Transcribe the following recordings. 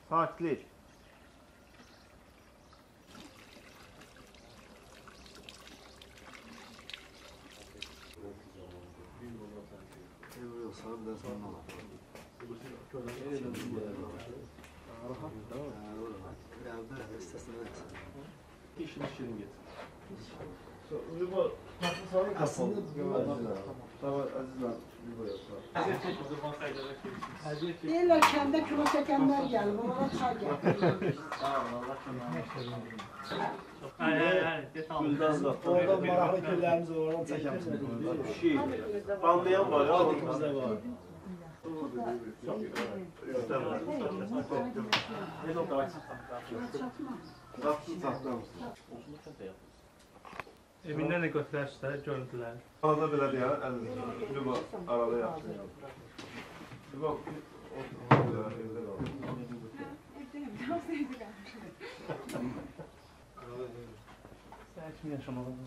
Sakitlik. İşini şirin getir. Aslında Deyirlər kəndə kilo çəkənlər gəlib, onlara çay gətirir. oradan maraqlı küllərimiz var, oradan çəkəmişsiniz. Banlayan var ya. Bizdə var. Evindən də götürərsə görüntüləri. Arada belə deyər, əlini. Lüba arada yapsın. Lüba evdə qalır. Sən kimi yaşamalı?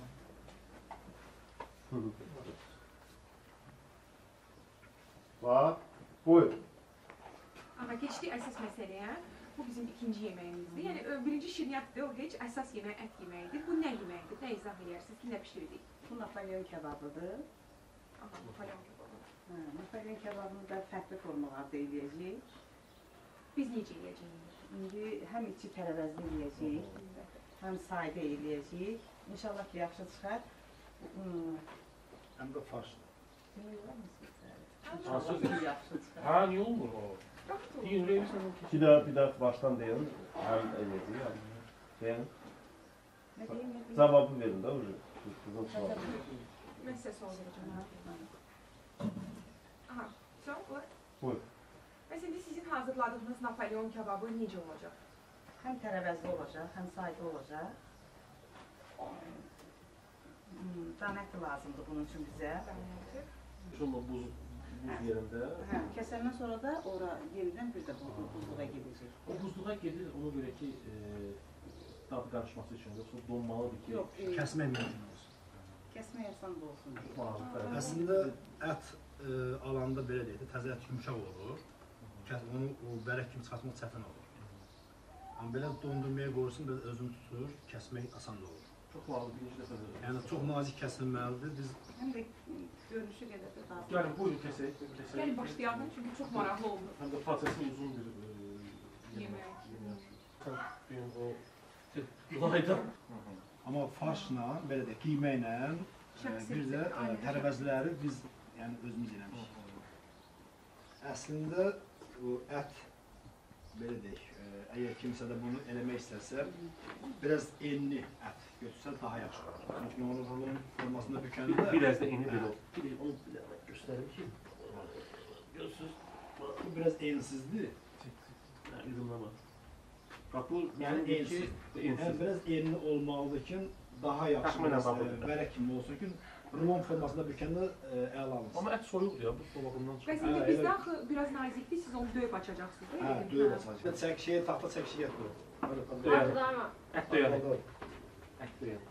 Var. Buyur. Ama geçtik əsas məsələyə. Bu bizim ikinci yeməyimizdir. Yəni birinci şirniyyatdır, o heç əsas yemək ət yeməyidir. Bu nə yeməkdir? Nə izah edərsiniz ki, nə bişirdik? Bu Napolyon kebabıdır. Aha, Napolyon kebabı. Napolyon kebabını da fərqli formalarda eləyəcəyik. Biz necə eləyəcəyik? İndi həm içi tərəvəzli eləyəcəyik, həm sadə eləyəcəyik. İnşallah ki, yaxşı çıxar. Həm də farş. Yaxşı çıxar. Ha, niye olmur o? İyi, öyle bir Bir daha baştan deyin. Hem eləyəcəyik, hem deyin. Nə deyim, nə deyim? Cevabı verin də уже. Kızın sualı. Mən sizə sual verəcəm. Aha, son, buyur. Buyur. Məsələn, sizin hazırladığınız Napolyon kebabı necə olacaq? Həm tərəvəzli olacaq, həm sadə olacaq. Danət lazımdır bunun üçün bizə. İnşallah buz yerində. Kəsəndən sonra da ora yenidən bir də buzluğa gedəcək. O buzluğa gedir, ona görə ki, dadı qarışması üçün, yoxsa donmalıdır ki... Yox, Kəsmək mümkün olsun. kəsmək asan da olsun. Əslində ət alanda belə deyək də, təzə ət yumşaq olur. Onu bərək kimi çıxartmaq çətin olur. Amma belə dondurmaya qoyursun, belə özünü tutur, kəsmək asan da olur. Çox varlı birinci dəfə. Yəni çox nazik kəsilməlidir. Biz Həm də görünüşü qədər də daha. Yəni buyurun kəsək. Gəlin başlayalım, çünki çox maraqlı oldu. Həm də prosesi uzun bir Yemək. o layda. amma farşla, belə deyək, qiyməklə, bir də tərəvəzləri biz yəni özümüz eləmişik. Əslində bu ət belə deyək, əgər kimsə də bunu eləmək istərsə, biraz enli ət götürsə daha yaxşı olur. Çünki onun formasında bükəndə Biraz da eni belə olur. Bir onu göstərir ki, görürsünüz. bu biraz ensizdir. İzimləmə. Bax bu Yəni ensiz. Yəni biraz enli olmalıdır ki, daha yaxşı Təxminən babıdır. vərək kimi olsun ki, rulon formasında bükəndə əla alınsın. Amma ət soyuqdur ya, bu dolabından çıxır. Bəs indi bizdə axı biraz nazikdir, siz onu döyüb açacaqsınız, Hə, deyil mi? döyüb açacaq. Çəkişiyə, taxta çəkişiyə qoyur. Döyəlim. Ət döyəlim. Ət döyəlim.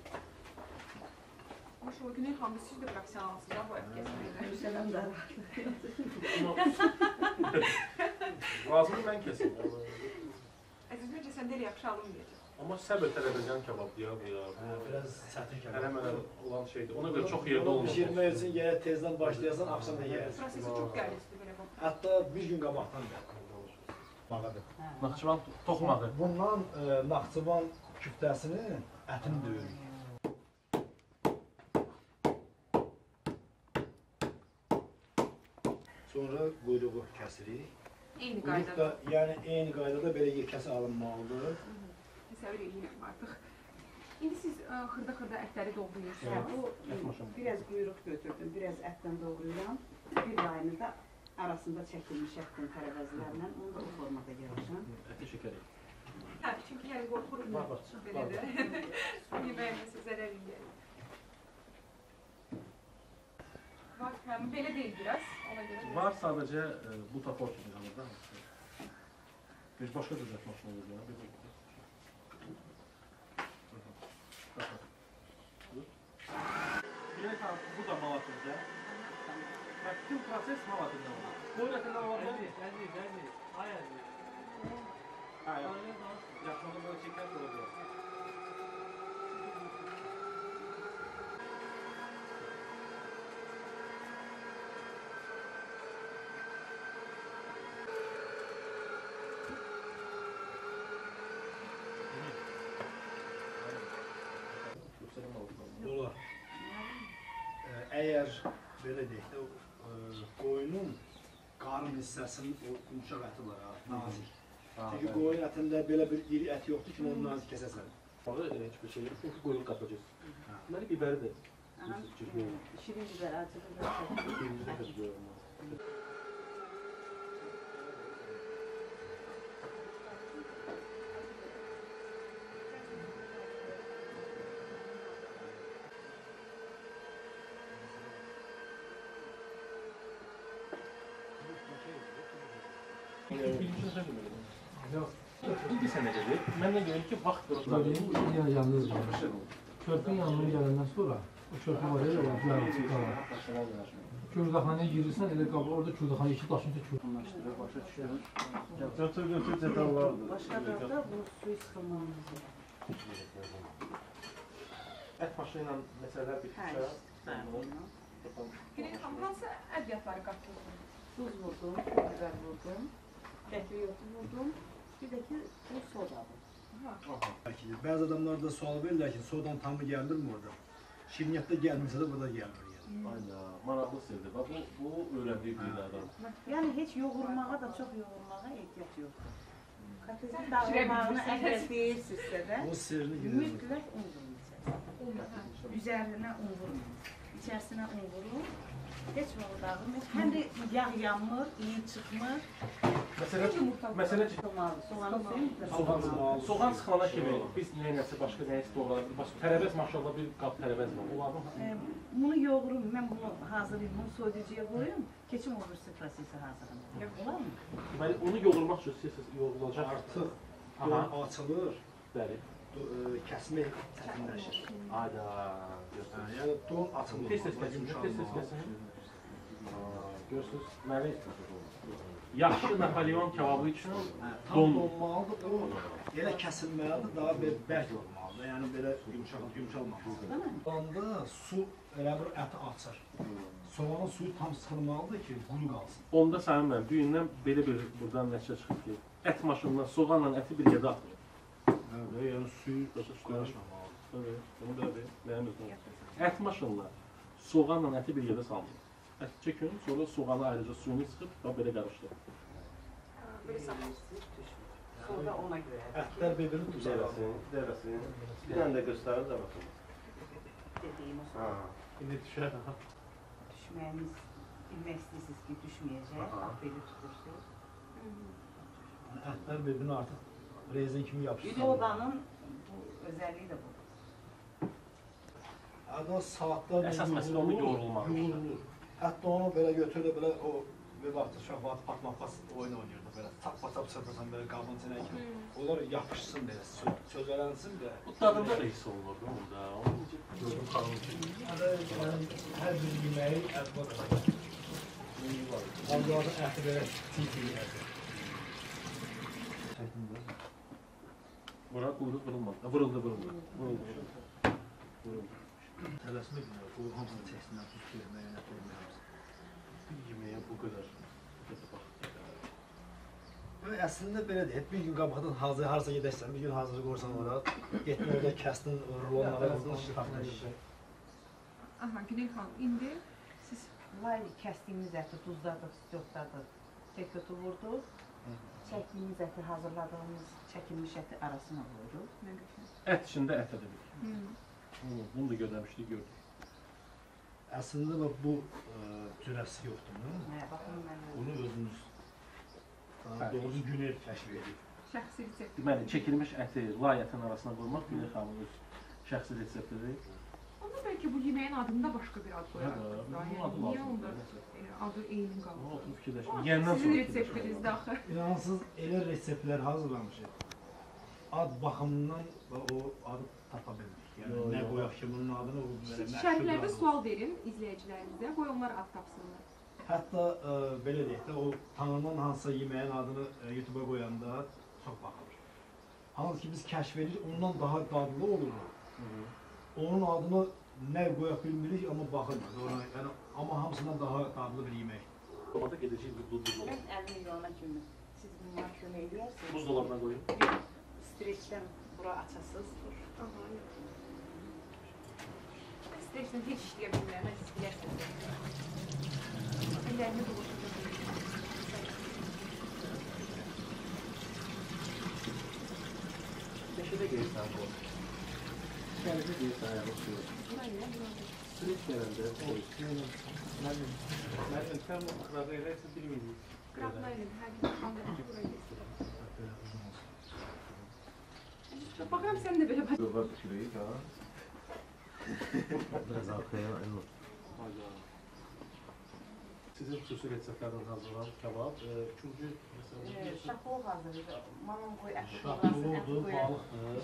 Hoş o Güney xanım, siz də professionalsınız ha bu ət kəsməkdə. Hüseyinəm də Razını mən kesim. Əziz Məcə, sən də elə yaxşı alınmayacaq. Amma səbir tələb edən kebab ya bu ya. Biraz çətin kebab. Hələ-mənə olan şeydir. Ona görə çox yerdə Onu olmur. bişirmək üçün gərək tezdən başlayasan, axşam da yeyəsən. Prosesi çox qəlisdir belə bax. Hətta bir gün qabaqdan gəlir. Bağadır. Naxçıvan toxmağı. Bundan Naxçıvan küftəsinin ətini döyürük. Sonra quyruğu kəsirik. Eyni Quyruq da, qaydada. yəni eyni qaydada belə yekəsi alınmalıdır. Təsəvvür edirəm artıq. İndi siz xırda-xırda ətləri doğrayırsınız. bu biraz quyruq götürdüm, biraz ətdən doğrayıram. Bir yayını da arasında çəkilmiş ətdən tərəvəzlərlə, onu da o formada gələcəm. Əti şəkəri. Hə, çünki yəni qorxurum. Belə də. Yeməyimizə zərər eləyir. Var, həm belə deyil biraz, ona görə. Var sadəcə bu tapor kimi yanında. Bir başqa düzət maşını olur ya. Bilək bu da Malatırda. Bütün proses Malatırda var. Bu rəqəmlər var mı? Əziz. Ay əziz. Ha, yapmalı böyle çeker olabilir. Olar. Əgər belə deyək də, qoyunun qarın hissəsinin o yumuşaq əti var, nazik. Çünki qoyun ətində belə bir iri ət yoxdur ki, onu nazik kəsəsən. Orada hiçbir şey yok çünkü koyun katacağız. Bunları biberi de. Şirin biber, acı biber. Birbirimize katacağız. Bir sene dedi. Ben de gördüm ki vaxt Ya yalnız var. Körpün yanına gələndən sonra o körpü var ya, yarım çıxar. Kürdaxanaya girirsən, elə qabı orada kürdaxana iki daşınca kürdaxanlaşdırır, başa düşürəm. Götür detallardır. Başka da bu suyu sıkılmamız. et maşınıyla məsələlər bitmişsə. Günün xanım, hansı ədyatları qatdınız? Tuz vurdum, biber vurdum, kəkli yotu vurdum. Bir de ki bu sodadır. Bəzi adamlar da sual verirlər ki, sodan tamı gəlmir mi orada? Şirniyyatda gəlmirsə də burada gəlmir yəni. Aynen, maraqlı sirdir. Bax, bu öyrəndiyi bir adam. Yani hiç yoğurmağa da çok yoğurmağa ehtiyac yoktur. Patatesin dağılmağını eğer değilsizse de O sirrini gidiyoruz. mütlak un vurun. Üzerine un vurun. İçerisine un vurun. Hiç onu dağılmıyor. Hem de yağ yanmır, iyi çıkmır. Məsələ Soğanı suyun soğan sıxana kimi biz nəyəsə başqa nəyəsə doğrayırıq. Başqa tərəvəz maşallah bir qab tərəvəz var. Onların Bunu yoğurum, ben bunu hazırlayayım, bunu soyuducuya koyayım. Keçim olursa prosesi hazırlanır. Olar mı? deməli onu yoğurmaq üçün istəyirsiniz yoğurulacaq. Artıq don açılır, Bəli. kəsmək çətinləşir. Ayda. Yəni don açılır. Tez-tez kəsin, tez-tez kəsin. Görürsünüz, mənə yaxşı Napoleon kebabı üçün Tam donmalıdır, o elə kəsilməlidir, daha bərk olmalıdır. Yəni belə yumuşalmalıdır. Onda su elə bir əti açır. Soğanın suyu tam sıxılmalıdır ki, quru qalsın. Onda sənin mən düyündən belə bir buradan nəticə çıxır ki, ət maşınından soğanla əti bir yerdə atılır. Yəni suyu qarışmamalıdır. Evet, bunu belə bir mənim özümə. Ət maşınla soğanla əti bir yerdə salınır. Ət çəkin, sonra soğanı ayrıca suyunu sıxıb və belə qarışdırır. Böyle sanırsınız. Sonra ona göre. Ətlər bir-birini düzəlir. Deresin. Bir tane de gösterir de bakın. Dediğim o Ha. İndi düşər. düşməyimiz, bilmək istəyirsiniz ki, düşməyəcək, belə tutursunuz. Ətlər bir-birinə artıq rezin kimi yapışır. Soğanın bu özelliği de bu. Ada saatlar Əsas məsələ onun yoğrulmağı. Yoğrulur. Hətta onu belə götürüb belə o bir vaxt uşaq vaxt patmaqpas oyun oynayırdı belə. Çap-çap çırpırsan belə qabın içinə ki. Onlar yapışsın belə, sözələnsin də. Bu dadında da hiss olunur da orada. Onu necə gördüm xanım ki. Hər bir yeməyi ət var. Onların əti belə çiğ yeyərdi. Bura quyruq vurulmadı. Vuruldu. Tələsmək o hamısını çəksinlər, tuz verməyə, ət verməyə. Bir yeməyə bu qədər. Əslində belə deyək, bir gün qabaqdan hazır harasa gedəksən, bir gün hazır qoysan ora, getdin orada kəsdin, rulonlara qoydun, şıxatdan şişir. Aha, Günel xanım, indi siz Lay kəsdiyimiz əti duzladık, stiyotladık, kekotu vurduq. Çəkdiyimiz əti, hazırladığımız çəkilmiş əti arasına qoyuruq. nə qəşəng. Ət içində ət edebilir. Bunu da gözləmişdik, gördük. Əslində bu cürəsi yoxdur mu? Baxın, mən Bunu özünüz doğru günel kəşf edib. Şəxsi resept. Deməli, çəkilmiş əti lay ətin arasına qoymaq Günel xanımın öz şəxsi reseptidir. Onda bəlkə bu yeməyin adında başqa bir ad qoyardınız. Bunun Yəni, adı niyə lazım. onda adı eyni Onu qalır? oturub fikirləşmək. Yəndən Sizin sonra reseptinizdə axı. İnansız elə reseptlər hazırlamışıq. Ad baxımından o adı tapa bilmirik. Yəni nə qoyaq ki, bunun adını o belə məşhur. Şərhlərdə sual verin izləyicilərimizə, qoy onlar ad tapsınlar. Hətta belə deyək də, o tanınan hansısa yeməyin adını YouTube-a qoyanda çox baxılır. hansı ki biz kəşf edirik, ondan daha dadlı olur mu? Onun adını nə qoya bilmirik, amma baxırıq ona. Yəni amma hamısından daha dadlı bir yemək. Tomata gedəcək buzdolabına. Mən 50 milyona kimi siz bunlara kömək edərsiniz. Buzdolabına qoyun. Streçdən bura açasınız. Streçlə heç işləyə bilmirəm, mən siz bilirsiniz. Əllərimi dolaşacaq. Neşədə gelirsən bu? Gələcə gelirsən ayağını suyu. Streç gələndə koy. Mənim sən bu qırada eləyirsən bilmirik. Qrablayın, hər gün qandırıcı buraya gətirir. Baxıram sən də belə baş. Yola düşürük ha. Biraz arkaya elma. Sizin xüsusi reseptlərdən hazırlanan kebab. Üçüncü məsələn. Şaxol hazırdır. Mamam qoy əti Şaxoldur, balıqdır.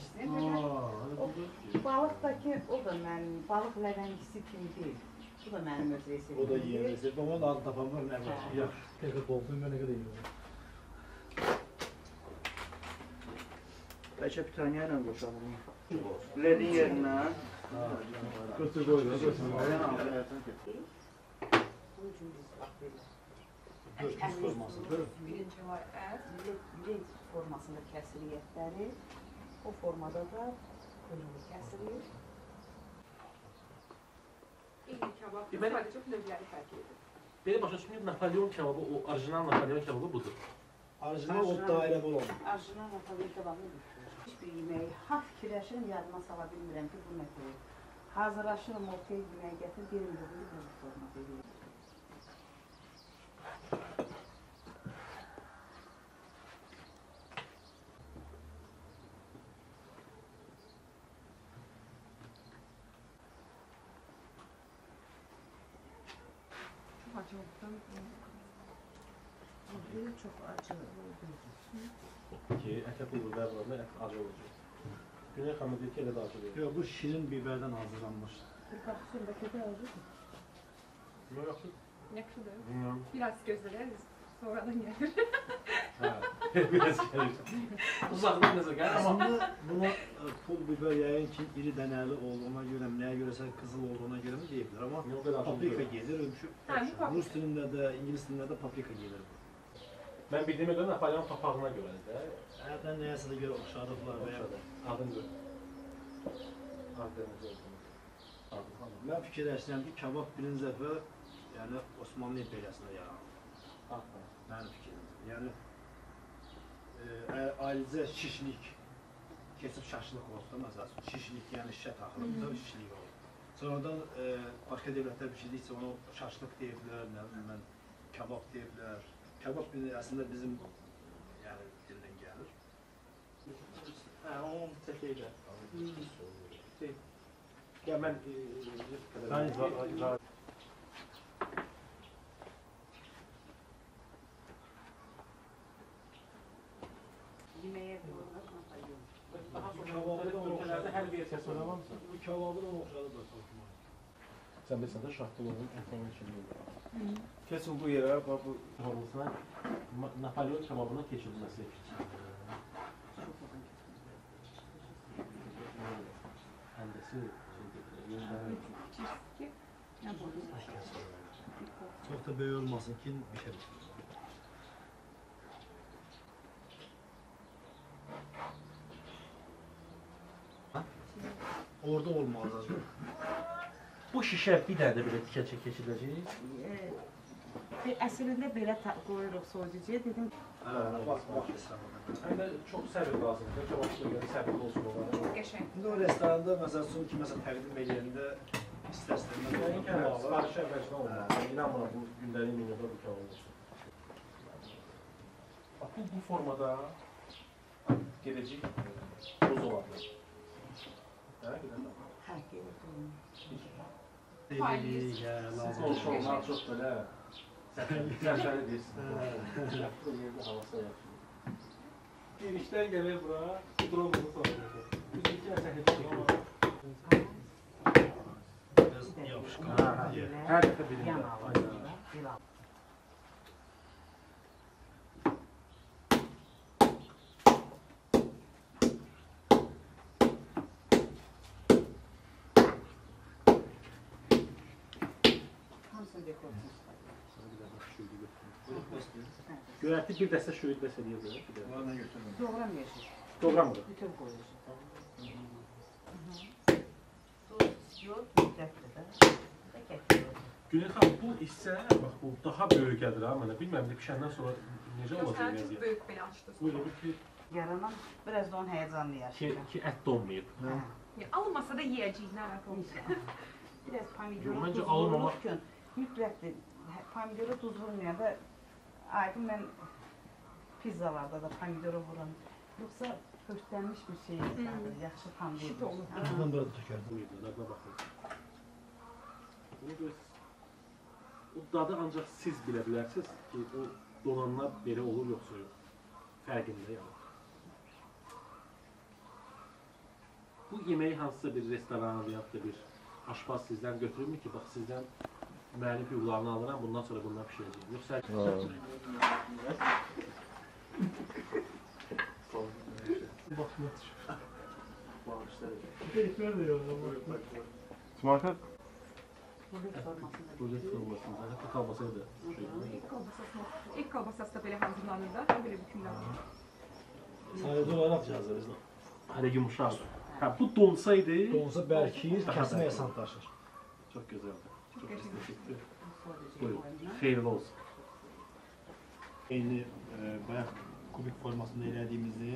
Balıqdakı o da mənim, balıq ləvəngisi kimi deyil. Bu da mənim öz reseptim. O da yiyəlisir. Onun adını tapanlar nə var? Yaxşı. Tekrar dolduğum ben ne kadar yiyorum. Bəlkə bir tane ilə qoşalım. Ledin yerinə. Götür koy. Götür. Dörd formasıdır. Birinci var ət, bilek formasında kəsilir etləri. O formada da kuyruğu kəsilir. Eyni kebab, Deməli- sadəcə növləri fərq edir. Belə başa düşməyib, Napolyon kebabı, o orijinal Napolyon kebabı budur. Orijinal o dairə olan. Arjuna Natalya qabağını düşürür. Hiçbir yeməyi ha fikirləşirəm, yadıma sala bilmirəm ki, bu nə koyur. Hazırlaşırım, ortaya yeməyi gətir, birim də bunu bu formada verir. Çox acı oldu. Çox acı oldu. Ki, ətə pul biber var, ət acı olacaq. Güney xanım deyir ki, elə də acı verir. Yox, bu şirin biberdən hazırlanmış. Bir baxışındakı da acıdır. Yox, yaxşı. Yaxşıdır. Bilmiyorum. Biraz gözlədəriz, sonradan gəlir. Hə, biraz gəlir. Uzaqdan nəsə gəlir, amma Aslında buna pul biber yayın ki iri dənəli olduğuna görə, nəyə görəsə qızıl olduğuna görə mi deyiblər, amma yox, belə acı paprika deyil. gedir, Hə, bu paprika. Rus dilində də, İngilis dilində də paprika gedir. Mən bildiyimə görə Napolyon papağına görədir də. Hərdən nəyəsə də görə oxşadıqlar və ya Adın gör. Adın gör. mən fikirləşirəm ki, kebab birinci dəfə yəni Osmanlı imperiyasında yarandı. Mənim fikrim. Yəni alicə şişlik keçib şaşlıq olsa məsələn, şişlik yəni şişə taxılıb da şişlik olur. Sonradan başqa dövlətlər bişirdikcə ona şaşlıq deyiblər, nə bilim mən kebab deyiblər. Kebab əslində bizim yəni dildən gəlir. Hə, onun çəkəylə. Ya mən Yeməyə qoyulur, Natalya. daha sonra ölkələrdə hər versiyası var mı? Bu kebabı da oxşadıdır toxuma. Sən bilirsən də şahtolunun ətinin içində. Kesin bu yere bak bu. Olmasına Napolyon kebabına keçirilməsi. Həndəsi Nə budur? Çox da böyük olmasın ki, bişər. Orada olmaz az. Bu şişə bir dənə də belə tikə keçiriləcək. Əslində belə qoyuruq soyuducuya, dedim Bax, israfı. həm də çox səbir lazımdır. Kebabçıya görə səbirli olsun onlara. Qəşəng. İndi o restoranda məsəl üçün kiməsə təqdim edəndə istər-istəməz Sipariş əvvəlcədən olmalı. İnanmıram bu gündəlik menüdə bu kebab olsun. Bax bu formada gedəcək buzdolabına. Hə, gedəcək. hə, gedir. Olsun, onlar çox belə sərfəli deyilsin. Yaxşı yerdə havası yaxşı. Bir işdən gəlir bura, drone bunu soracaq. Biz iki nəsə heç çəkirik. Biraz yapışqan. Hər dəfə birində. Yan alır. Belə alır. Hamısını dekorasyon. Göyərti bir dəstə şöyük bəs edir. Onlardan götürməm. Doğram yeşil. Doğramıdır. Bütün koyuyorsun. Tuz yok, müddətli də. Günel xanım, bu hissə, bax bu daha böyük gəlir ha mənə. Bilməm, pişəndən sonra necə Yox, olacaq sən çox vəziyyət? böyük belə açdınız. Böyle bir ki, Yaranan biraz da onun heyecanlı yaşıyor. ki ət donmayıb. Yəni, alınmasa da yeyəcəyik, narahat olmayın. Biraz pomidora Yo, məncə tuz alınmamaq- vururken mütləqdir. Pomidora tuz vurmayan da aydın mən pizzalarda da pomidora vuran. Yoxsa höşlənmiş bir şey yaxşı tam deyil. Şit olur. Bundan burada tökərdim. Buyurun, dadına baxın. Bunu göz... O dadı ancaq siz bilə bilərsiniz ki, o donanlar belə olur yoxsa yox. Fərqində yəni. Bu yeməyi hansısa bir restoran və ya da bir aşpaz sizdən götürürmü ki, bax sizdən müəllif hüquqlarını alıram, bundan sonra bundan pişirəcəyim. Yoxsa Smarkat Burada olmasın, hətta kalmasaydı da İlk kalbasası da belə hazırlanır da, belə bükümlənir. Sadəcə olaraq yazırız. hələ yumuşaq. Hə, bu donsaydı Donsa bərkiyir, kəsmə yasanlaşır. çox gözəldir. Çox qəşəng. təşəkkür. Buyurun, xeyirli olsun. Eyni bayaq kubik formasında elədiyimizi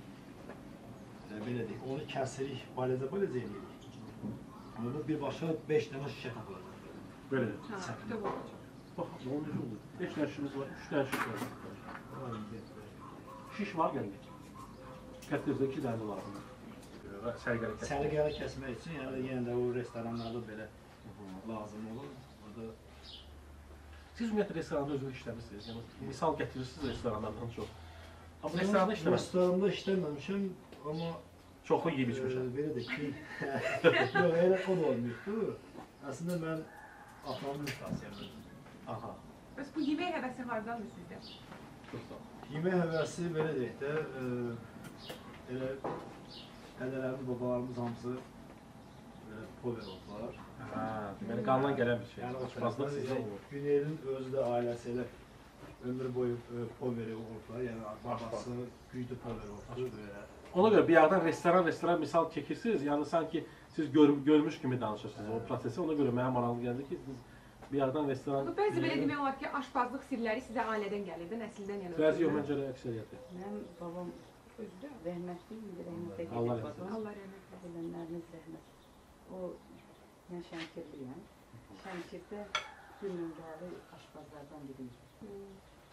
belə deyək, onu kəsirik, baləcə eləyirik. Amma bu birbaşa 5 dənə şişə tapılacaq. Belə. Hə, bütöv olacaq. Bax, ne oldu? 5 dənə şişimiz var, 3 dənə şiş var. Şiş var gəldik. Qətlizdə 2 dənə var. Sərgəli kəsmək. Sərgəli kəsmək üçün yəni yenə də o restoranlarda belə lazım olur. Orada Siz ümumiyyətlə restoranda özünüz işləmirsiniz. Yəni, misal gətirirsiniz restoranlardan çox. Amma restoranda işləməmişsiniz. restoranda işləməmişəm, amma Çoxlu yeyib içmişəm. belə də ki, yox, elə o da olmuşdu. Əslində mən atamın müstəsiyəm. Aha, Bəs bu yemək həvəsi hardandır sizdə? çox sağ ol. Yemək həvəsi belə deyək də, elə dədələrimiz, babalarımız hamısı belə pover oldular. Hə, deməli qandan gələn bir şey. Yəni o Aşpazlıq sizdə tərəfdən olur. Günelin özü də ailəsi elə ömür boyu poveri oldular. Yəni babası güydü pover oldu belə. Ona görə bir yerdən restoran misal çəkirsiniz. Yəni sanki siz görmüş kimi danışırsınız o prosesi. Ona görə mənə maraqlı gəldi ki, siz bir yerdən restoran... Bəzi belə demək olar ki, aşpazlıq sirləri sizə ailədən gəlir də, nəsildən yəni. Bəzi yox, məncə əksəriyyəti. Mənim babam Özdə. rəhmətli idi, rəhmətə Allah gedib rəhmət babam. Allah rəhmət eləsin. Bilənləriniz rəhmət. O, mən Şəmkirliyəm. Şəmkirdə günümləri aşpazlardan biriyim.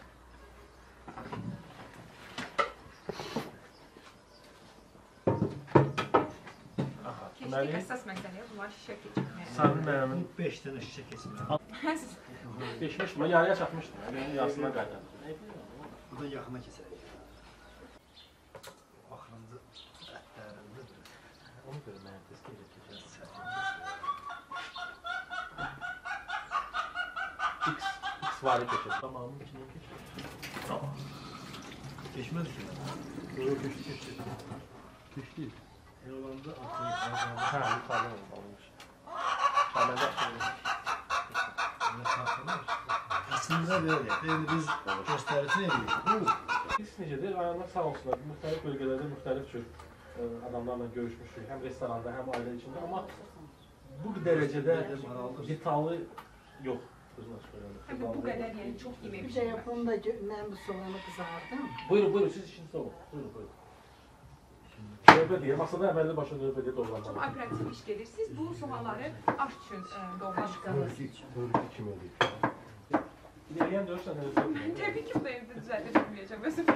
Aha, Keçdik deməli, əsas məsələyə, bunlar şişə keçirmək. Sami mənim Bu 5 dənə şişə keçməli. beşmişdim, yarıya çatmışdım. Yəni yarısına qaytardım. Bu da yaxına keçərik. Axırıncı ətlərində Ona görə mənə tez gələcək. X vari keçir. Tamamın içindən keçir. Tamam. keçmədi ki. Yox, keçdi. Keçdi. El olanda atlayıb Hə, yuxarıdan alınmış. Şamədə Əslində belə deyək, indi biz göstərici edirik. Biz necədir? Ayağına sağ olsunlar. Müxtəlif bölgələrdə müxtəlif cür adamlarla görüşmüşük. Həm restoranda, həm ailə içində. Amma bu dərəcədə detallı yox. Həm də bu qədər, yəni çox yemək Bir şey yapalım da mən bu soğanı kızardım. Buyurun, buyurun. Siz işiniz olun. Buyurun, buyurun. Növbə deyir. Masada əməlli başına növbə deyir Çox doğranmalı. operativ iş gedir. Siz bu soğanları aş üçün doğramışsınız. Hörgü kimi ödəyir. İlerleyen dörtsen Təbii ki, bu da evdə düzəldə bilməyəcəm özüm.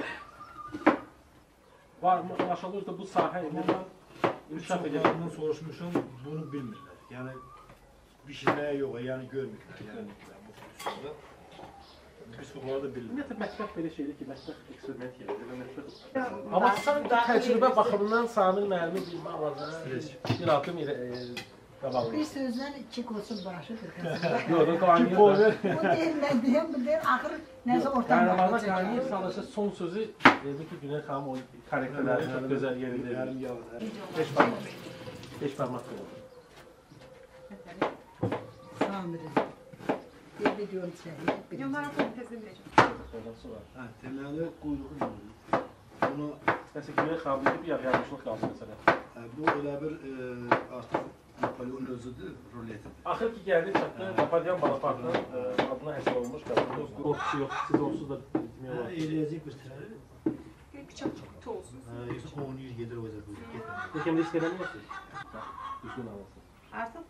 var mı? Anlaşılır da bu sahə ilə Üç adamdan soruşmuşam, bunu bilmirlər. Yəni bişirməyə yox, yəni görmürlər. Yəni bu üsulda. Biz bunları da bilmirlər. Ümumiyyətlə mətbəx belə şeydir ki, mətbəx eksperiment yeridir. Amma sanki təcrübə baxımından Samir müəllimi bilmə alacaq. Bir adım qabaqlayır. Bir sözlə iki qoçun başıdır. Yox, da qaynayır. Bu deyil, mən deyim, bu deyil, axır nəsə ortadan Qaynamada baxacaq. qaynayır, sadəcə son sözü dedi ki, Günel xanım o karakterləri çox gözəl yerində Yarım verir. yağ. Beş parmaq olur. Samirin. videonu çəkir. Yollara koyun tezden bileceğim. Ondan sonra. Hə, deməli Quyruğu yoruyor. bunu Nəsə Güney xanım deyib, ya yanlışlıq qaldı məsələ. bu elə bir artıq Napoleon özüdür, ruletidir. Axır ki gəldi çatdı, Napoleon Bonaparte'ın adına hesab olmuş qəbul. Qorxusu yox, siz onsuz da bitmiyor var. Eləyəcək bir tərəf. Bıçak çok olsun. Yoxsa 10 il gedir o zaman. Peki hiç veremiyorsunuz? Düzgün anlasın. Artıq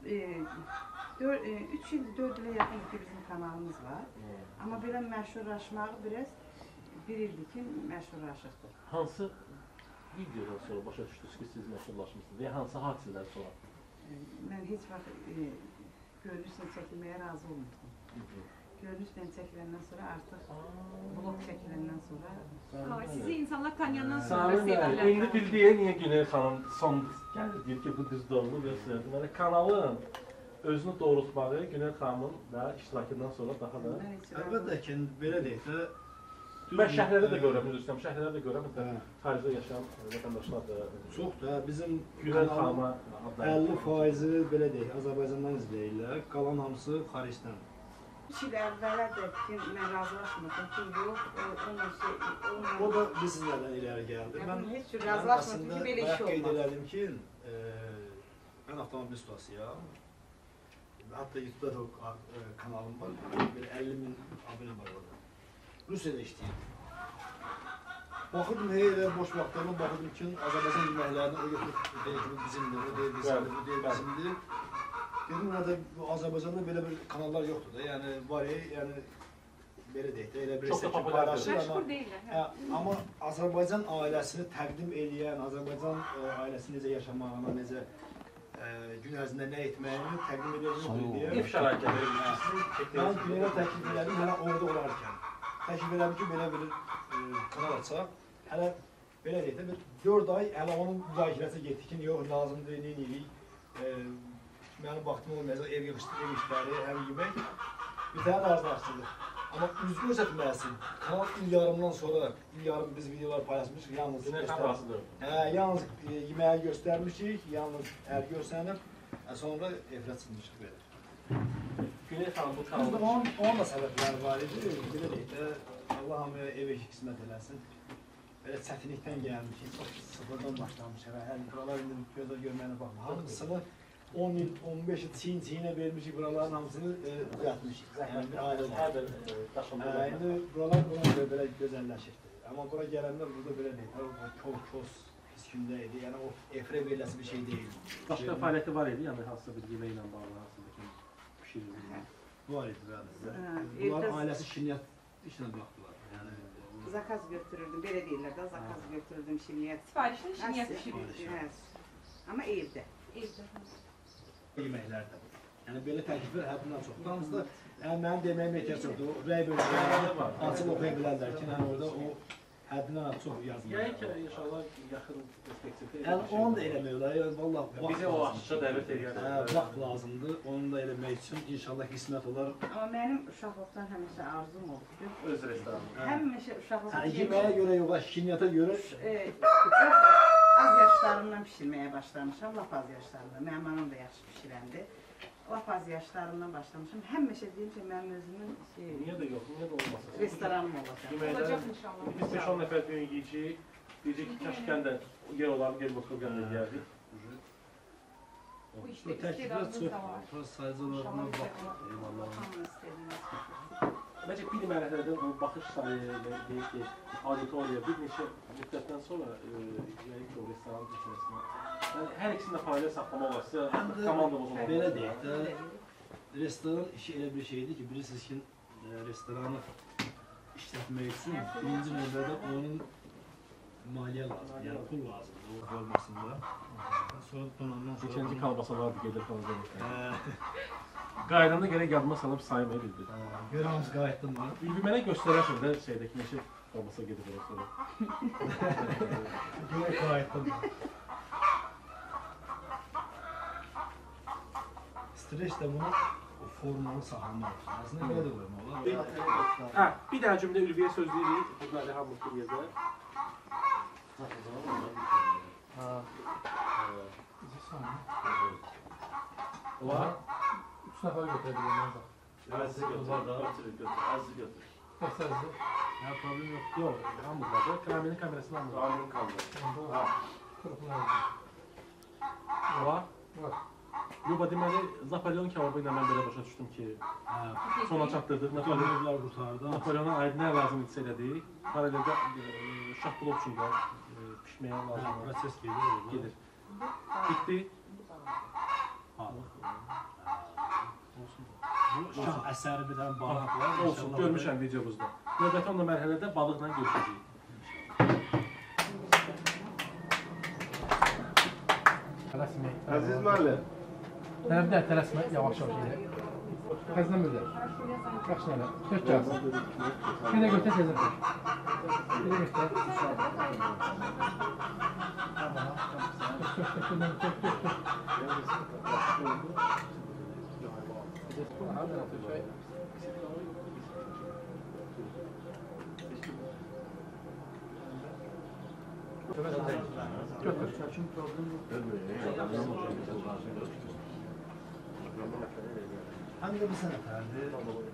3 ildir, 4 ilə yaxın ki bizim kanalımız var. Amma belə məşhurlaşmağı biraz bir ildir ki məşhurlaşıqdır. Hansı videodan sonra başa düşdünüz ki siz məşhurlaşmışsınız və ya hansı hadisələr sonra? Mən heç vaxt görünüşlə çəkilməyə razı olmurdum. Görünüşlə çəkiləndən sonra artıq vlog çəkiləndən sonra Sizi insanlar tanıyandan sonra Sami bəy, severler. indi bildiyə niyə Güney xanım son gəlir, deyir ki bu düz doğru göstərdi. Deməli kanalın özünü doğrultmağı Güney xanımın da iştirakından sonra daha da... mən heç Əlbəttə ki, belə deyək də Mən şəhərlərdə də görürəm, üzrəm, şəhərlərdə də görürəm, xaricdə yaşayan vətəndaşlar da... çox da bizim Güney kanalın xanıma adlar. 50%-i belə deyək, Azərbaycandan izləyirlər, qalan hamısı xaricdən. 3 il əvvəllər ki mən razılaşmırdım ki yox, O da bizlərdən irəli gəldi. Mən heç cür razılaşmırdım ki, belə iş bayaq qeyd olmaz. elədim ki, mən avtomobil ustasıyam. Hatta YouTube'da da kanalım var, böyle 50.000 abone var orada. Rusya'da işləyirdim. Baxırdım, elə boş vaxtlarına baxırdım ki, Azərbaycan yeməklərini o götürüb, deyir ki, bu bizimdir, o deyir bizimdir, bu deyir bizimdir. Dedim, orada Azərbaycanda belə bir kanallar yoxdur da, yəni var yəni belə deyək də, elə bir Çox da populyardır. Məşhur değiller. amma Azərbaycan ailəsini təqdim eləyən, Azərbaycan ailəsi necə yaşamağına, necə gün ərzində nə etməyini təqdim edəcəyini deyə. Ev şəraitləri Mən Güney'ə təklif elədim, hələ orada olarkən. Təklif elədim ki, belə bir kanal açaq. Hələ belə deyək də, 4 ay hələ onun müzakirəsi getdi ki, yox, lazımdır, nə edirik. Mənim vaxtım olmayacaq, ev işləri, həm yemək. Bir tane razılaşdırdık. Amma üz göstərməsin. Kanal il yarımdan sonra, il yarım biz videolar paylaşmışıq, yalnız yalnız yeməyi göstərmişik, yalnız ər göstərib, sonra efirə çıxmışıq belə. Güney xanım bu kanalda... Onun da səbəbləri var idi, belə deyək də, Allah hamıya ev qismət eləsin. Belə çətinlikdən gəlmişik, çox sıfırdan başlamışıq, buralar indi gözlə görməyinə baxma. Hamısını 10 il, 15 il çiyin-çiyinə vermişik, buraların hamısını düzəltmişik. Yəni bir ailə var. İndi buralar buna görə belə gözəlləşirdi. Amma bura gələndə burada belə deyil, kol-kos pis gündə idi, yəni o efirə veriləsi bir şey deyil. Başqa fəaliyyəti var idi, yəni hansısa bir yeməklə bağlı, hansısa ki, pişirildi. Var idi, bəli. Bunların ailəsi şirniyyat işinə baxdılar. Zakaz götürürdüm, belə deyirlər də, zakaz götürürdüm şirniyyat. Siparişli şirniyyat pişirir. Amma evdə. Evdə. Yeməklər də var. Yəni belə təkliflər həddindən çox. Yalnız da mənim deməyim ehtiyac yoxdur. O rəy bölgələrində açıb oxuya bilərlər ki, orada o həddindən çox yazılır. Yəni ki, inşallah yaxın perspektivdə... Yəni onu da eləmək olar. Valla bizi o açıqca dəvət edən. Vaxt lazımdır. Onu da eləmək üçün inşallah qismət olar. Amma mənim uşaqlıqdan həmişə arzum olubdur. Öz restoranı. Həmişə uşaqlıqdan... Yeməyə görə yox, şirniyyata görə... Az yaşlarımdan pişirməyə başlamışam, lap az yaşlarımdan. Mənim anam da yaxşı pişirəndi. Lap az yaşlarımdan başlamışam. Həmişə deyim ki, mənim özümün Niyə də yox, niyə də olmasın? restoranım olacaq. Olacaq inşallah. Biz 5-10 nəfər düyün yiyəcəyik. Deyəcək ki, Kaşkəndə yer olar, gel otururken də gəldik. Bu işte Bu təkliflər istedadımız çox, da var. sayıcılarına bax. Eyvallah. Məncə bir mərhələdən o baxış sayı, deyək ki, auditoriya bir neçə müddətdən sonra yəni ki, o restoran içərisində yəni hər ikisində fəaliyyət saxlamaq olarsa, komandamız olmalı. Belə deyək də, restoran işi elə bir şeydir ki, bilirsiniz ki, restoranı işlətmək üçün birinci növbədə onun maliyyə lazım, yəni pul lazımdır o formasında. Sonra donandan sonra... Keçənci kalbasalardı, gedir kalbasalardı. Qaydanda gərək yadıma salıb saymayı bildir. Görəmiz qayıtdın mı? Ülbü mənə göstərərsən də şeydəki neçə kalbasa gedir oraya sonra. Görək qayıtdın mı? Streç də bunu formanı saxlamaq üçün. Aslında belə də qoymaq olar. Bir dənə cümlə Ülviyə söz deyirik, burada Ali Hamid bir yerdə. Var. 3 nəfər götürə bilirəm. Azı götür. Azı götür. Təsəzzü. Ya problem yok. Yox, hamburqadır. Kamilin kamerasını hamburqadır. Amin kaldı. Onda qırpılar. Var. Var. Yoba deməli, Napolyon kebabı ilə mən belə başa düşdüm ki, Ha, sona çatdırdıq. Napolyonlar kurtardı. Napolyona aid nə lazım idisə elədik. Paraleldə şah bulov üçün də pişməyə lazım olan Proses gedir. gedir. Bitdi. Bu şah əsəri bir dənə balıq var. Olsun, görmüşəm videomuzda. Növbəti onda mərhələdə balıqla görüşəcəyik. Tələsmək. Aziz müəllim. Tərəfdə tələsmək, yavaş-yavaş elə. Xəzinə müdür. Yaxşı nələ. Tök gəlsin. Bir də götür tezən tök. Bir də götür. Həm də bir sənə tərdi.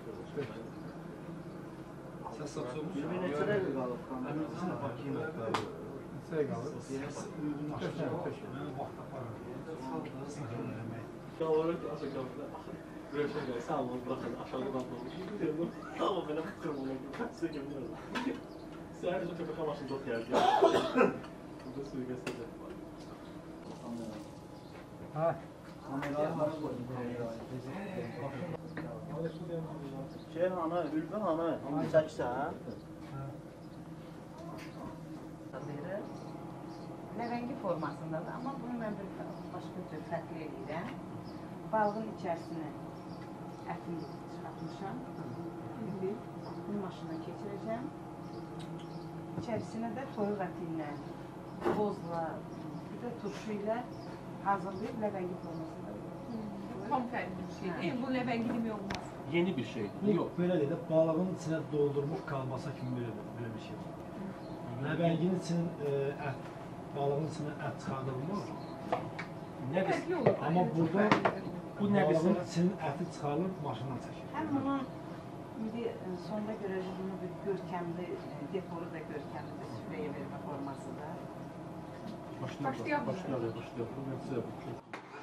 Səs satıyormuş. Bir neçə dəqiqə qalıb. Sənə bakayım hatta. Şey qalır. Səs uyğunlaşdırır. Mən vaxt aparıram. Yalvarır ki, aşağıda. Görüşə gəlir, sağ olun, baxın, aşağıdan atlamış. Tamam, belə fikrim olur. Sizə görünür. Səhər üçün köpək maşında oxuyardı. Burada suyu göstərəcək. Ha. Ana, Ülbə ana, onu çəksən. Levəngi formasındadır, amma bunu mən bir başqa cür fərqli edirəm. Balığın içərisinə ətini çıxartmışam. Bunu maşına keçirəcəm. İçərisinə də toyuq əti ilə, bozla, bir də turşu ilə hazırlayıb levəngi formasında. Tam fərqli bir şey değil. Bu levəngi demək olmaz. Yeni bir şeydir. Bu belə deyil, balığın içinə doldurmuş kalbasa kimi belə bir şey var. Ləbəngin içinin ət, balığın içinə ət çıxardılmır. Nədir? Fərqli olur. Amma burada Bu nə balığın bilsin? içinin əti çıxarılır, maşından çəkilir. Həm bunun indi sonda görəcək bunu bir görkəmli, dekoru da görkəmli bir süfrəyə vermə forması da. Başlayalım. Başlayalım. Ben size bu çok...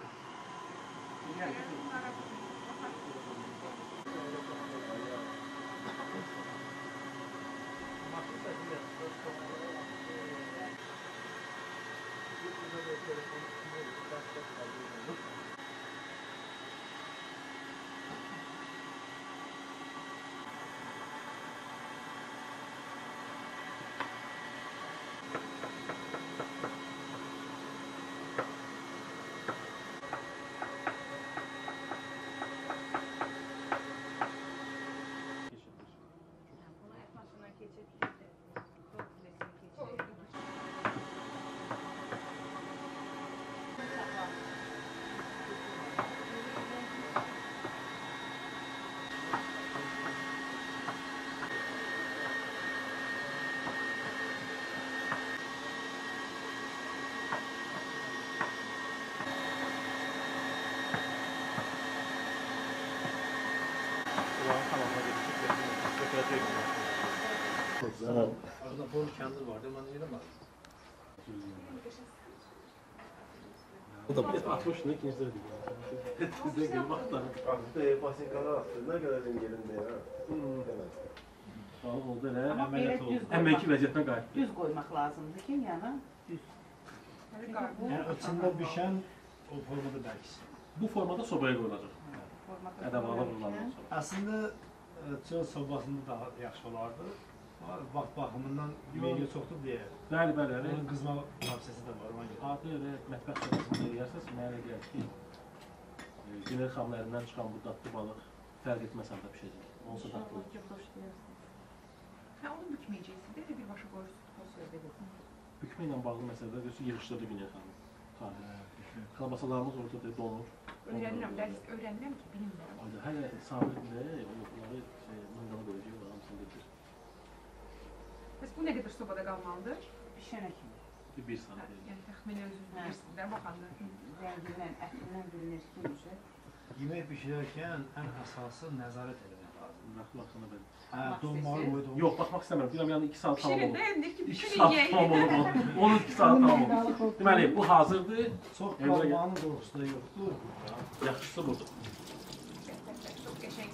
Bunu et maşına keçirdik. Toyuq filesini keçirdik. Arada boru kəndir var, mən yerə bax. Bu da 60 ne ikinci de değil. Size gel bak da. Artık pasinkalar attı. Ne kadar gelin diye. Balık oldu hele. Amma belə Əməliyyat oldu. düz Əməlki qoymaq, vəziyyətinə qayıtdı. düz qoymaq lazımdır ki, yəni düz. Bu Yəni içində bişən o formada bərkisi. Bu formada sobaya qoyulacaq. formada Ədəbalı qoyulur vurulandan ki, sonra. Əslində çöl sobasında daha yaxşı olardı. Vaxt baxımından meyvə çoxdur deyə. Bəli, bəli, Onun bəli. qızma prosesi də var, ona görə. Adi elə mətbəx sırasında yersəz, mənə deyər ki, Güney xamlarından çıxan bu dadlı balıq fərq etməz halda pişəcək. Onsa dadlı olur. Ha, onu bükməyəcəksin. Də birbaşa qoyursun. Bükmə ilə bağlı məsələdə görürsün, yığışdırdı Güney xanım. Kalbasalarımız ortada donur. Öyrənirəm ki, bilmirəm. Ayda hələ sabitlə onları mangala qoyacaq, hamısını götürür. Bəs bu nə qədər sobada qalmalıdır? Pişənə kimi. Bir saat. Yəni təxminən özünüz bilirsiniz də baxanda. Rəngindən, ətindən bilinir ki, yemək bişirərkən ən əsası nəzarət etmək lazımdır. Baxmaqsana ben. Hə, donmağı qoydu. Yok bakmak istemiyorum. Bilmem yani 2 saat tamam Pişirin olur. bəyəndir ki, 2 bütün saat yiyək. tamam olur. 12 saat tamam olur. Deməli bu hazırdır. Çox Evdə gəl. qalmağının qorxusu da yoxdur. Yaxşısı budur. Çox qəşəng.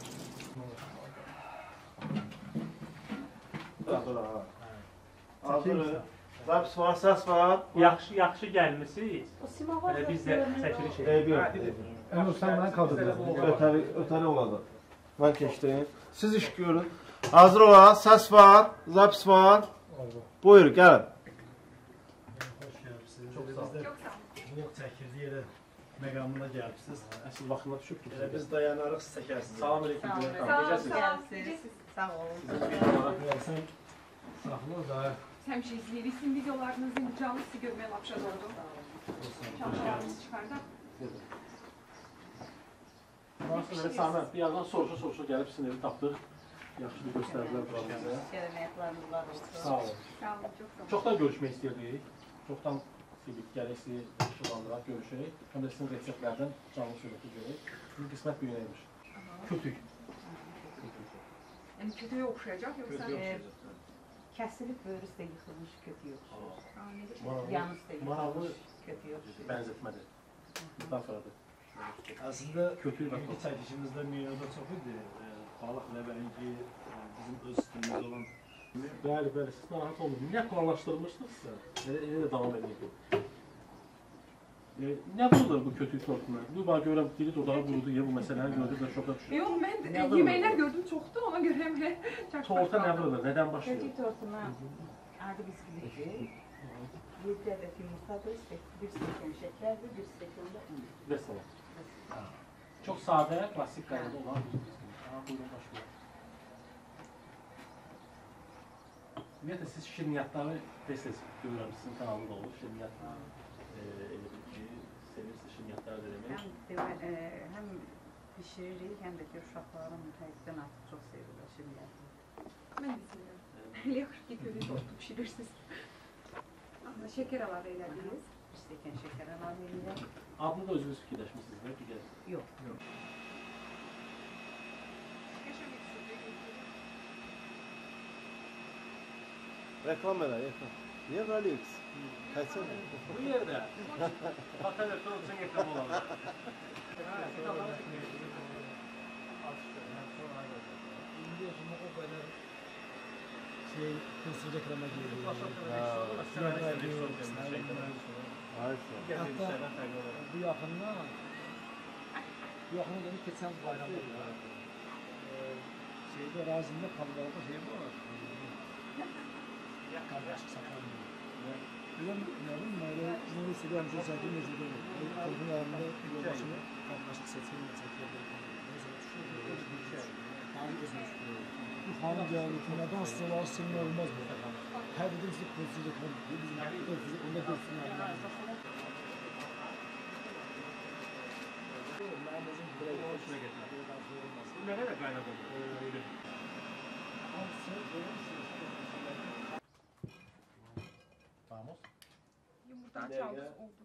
Hazır. Zaps var, səs var. Yaxşı gəlmisiniz. Biz də çəkiliş Eybi yox. Ömür sen bana kaldırdın. Ötəni olacaq. Mən keçdim. Siz iş görün. Hazır ola, səs var, zaps var. Buyur, gəlin. Xoş gəlibsiniz. Çox sağ olun. Çox sağ olun. Vlog çəkirdi yerə məqamına gəlibsiniz. Əsl vaxtında düşüb. Biz dayanarıq, siz çəkərsiniz. Salam aleyküm. Sağ olun. Necəsiniz? Necəsiniz? Sağ olun. Sən Saxla da. Həmişə izləyirik. Sizin videolarınızı canlı sizi görməyə lapşa oldu. Çalışmalarınızı çıxarda. Sonra Sami bir yandan soruşa gəlib sizin evi tapdıq. Yaxşı bir göstərdilər buramızı. Şərəfləriniz var olsun. Sağ olun. Sağ olun, çox sağ olun. Çoxdan görüşmək istəyirdik. Çoxdan istəyirdik, gələk sizi işıqlandıraq, görüşək. Həm də sizin reseptlərdən canlı sürətli görək. Şimdi qismət bir günəymiş. Kötük. Yəni kötüyə oxşayacaq yoxsa? Kəsilib böyrü üstə yıxılmış kötü yox. Yanı üstə Maraqlı yıxılmış kötü yox. bənzətmədir. Bundan sonradır. əslində Kötü və bugünkü çəkilişimizdə menüdə çox idi. Balıq ləvəngi, bizim öz stilimiz olan Bəli, siz narahat olmayın. Niyə planlaşdırmışdınızsa, elə də davam edəydik. Nə vurulur bu kötü tortuna? Bu bana görəm, dili dodağı qurudu, bu məsələni gördüm və şoka düşdüm. Yox, mən yeməklər gördüm çoxdur, ona görə belə Torta nə vurulur, nədən başlıyor? Kötü tortuna adi bisküvitdir. 7 ədəd yumurtadır, 1 stəkan şəkərdir, 1 stəkan da un. Və salam. Çox sadə, klasik qaydada olan bir bisküvit. Buyurun, başlayalım. Ümumiyyətlə, siz şirniyyatları tez-tez görürəm, sizin kanalında olur. Şirniyyat elə bir ki, sevirsiniz şirniyyatları demək. Həm bişiririk, həm də ki, uşaqların həddən artıq çox sevirlər şirniyyatı. Mən də sevirəm. Elə yaxşı ki, kötü tortu pişirirsiniz. Şəkər əlavə elədiniz. 1 stəkan şəkər əlavə edirəm. Adını da özünüz fikirləşmişsiniz, nə ki, gəlin. Yox. Reklam elə, reklam. Niyə Rolex? Kaçın? Bu yerdə fotoğraflar üçün reklam olanlar. İndi yaşında o qədər kursu reklama giriyor. Hatta bu yaxından gelip geçen bayramda şeyde Razim'de Kalıbalık'ta şey var. Kardeşlik satan. Ulan ne bileyim, bunu söyleyeyim, şu sakin necede olur. Kalbin ağrında yoldaşını kardeşlik seçimini çekiyorlar. Bu hanım geldi, neden hastalar senin olmaz mı? Her dedim size kursulacak mı? Bizim onda görsünler. Ne kadar kaynadı? Vamos. Yumurta açalımız oldu.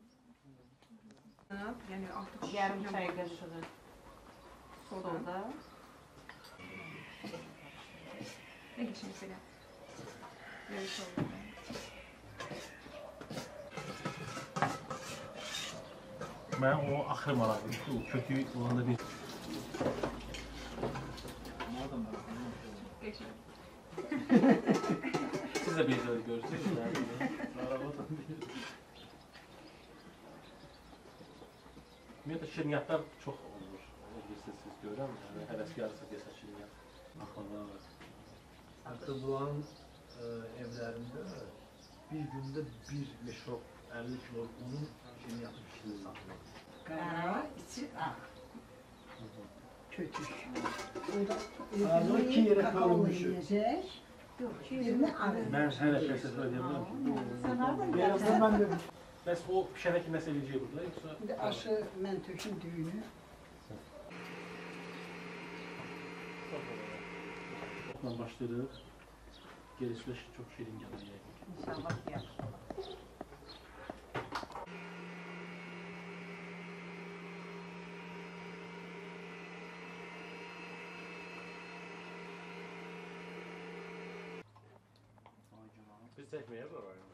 Yəni artıq Yarım çay qaşığı soda. Nə geçin mesela? Böyle oldu. Ben o axır maraqlı, o kötü olanda bir... Geçin. Siz de bir böyle görürsünüz. Ümumiyyətlə şirniyyatlar çox olur. Bilirsiniz, siz görürəm. Həvəskarsa deyəsə şirniyyat. Axırlar var. Hatta bulanın evlərində bir gündə bir meşrob 50 kilo unun şirniyyatı pişirir satılır. Qara, içi ağ. Kötü. Ağzı iki yerə bölünmüş. Yox, birini ağır. Mən hələ kəsə ödəyəmirəm ki. Sən hardan Yarısını gəlsən? mən dedim. Bəs o pişənə ki, nəsə eləyəcək burada, yoxsa? İndi aşı mən töküm düyünü. Otla başlayırıq. Gerisi çox şirin gəlir. İnşallah yaxşı olar. Siz çəkməyə var oyunu.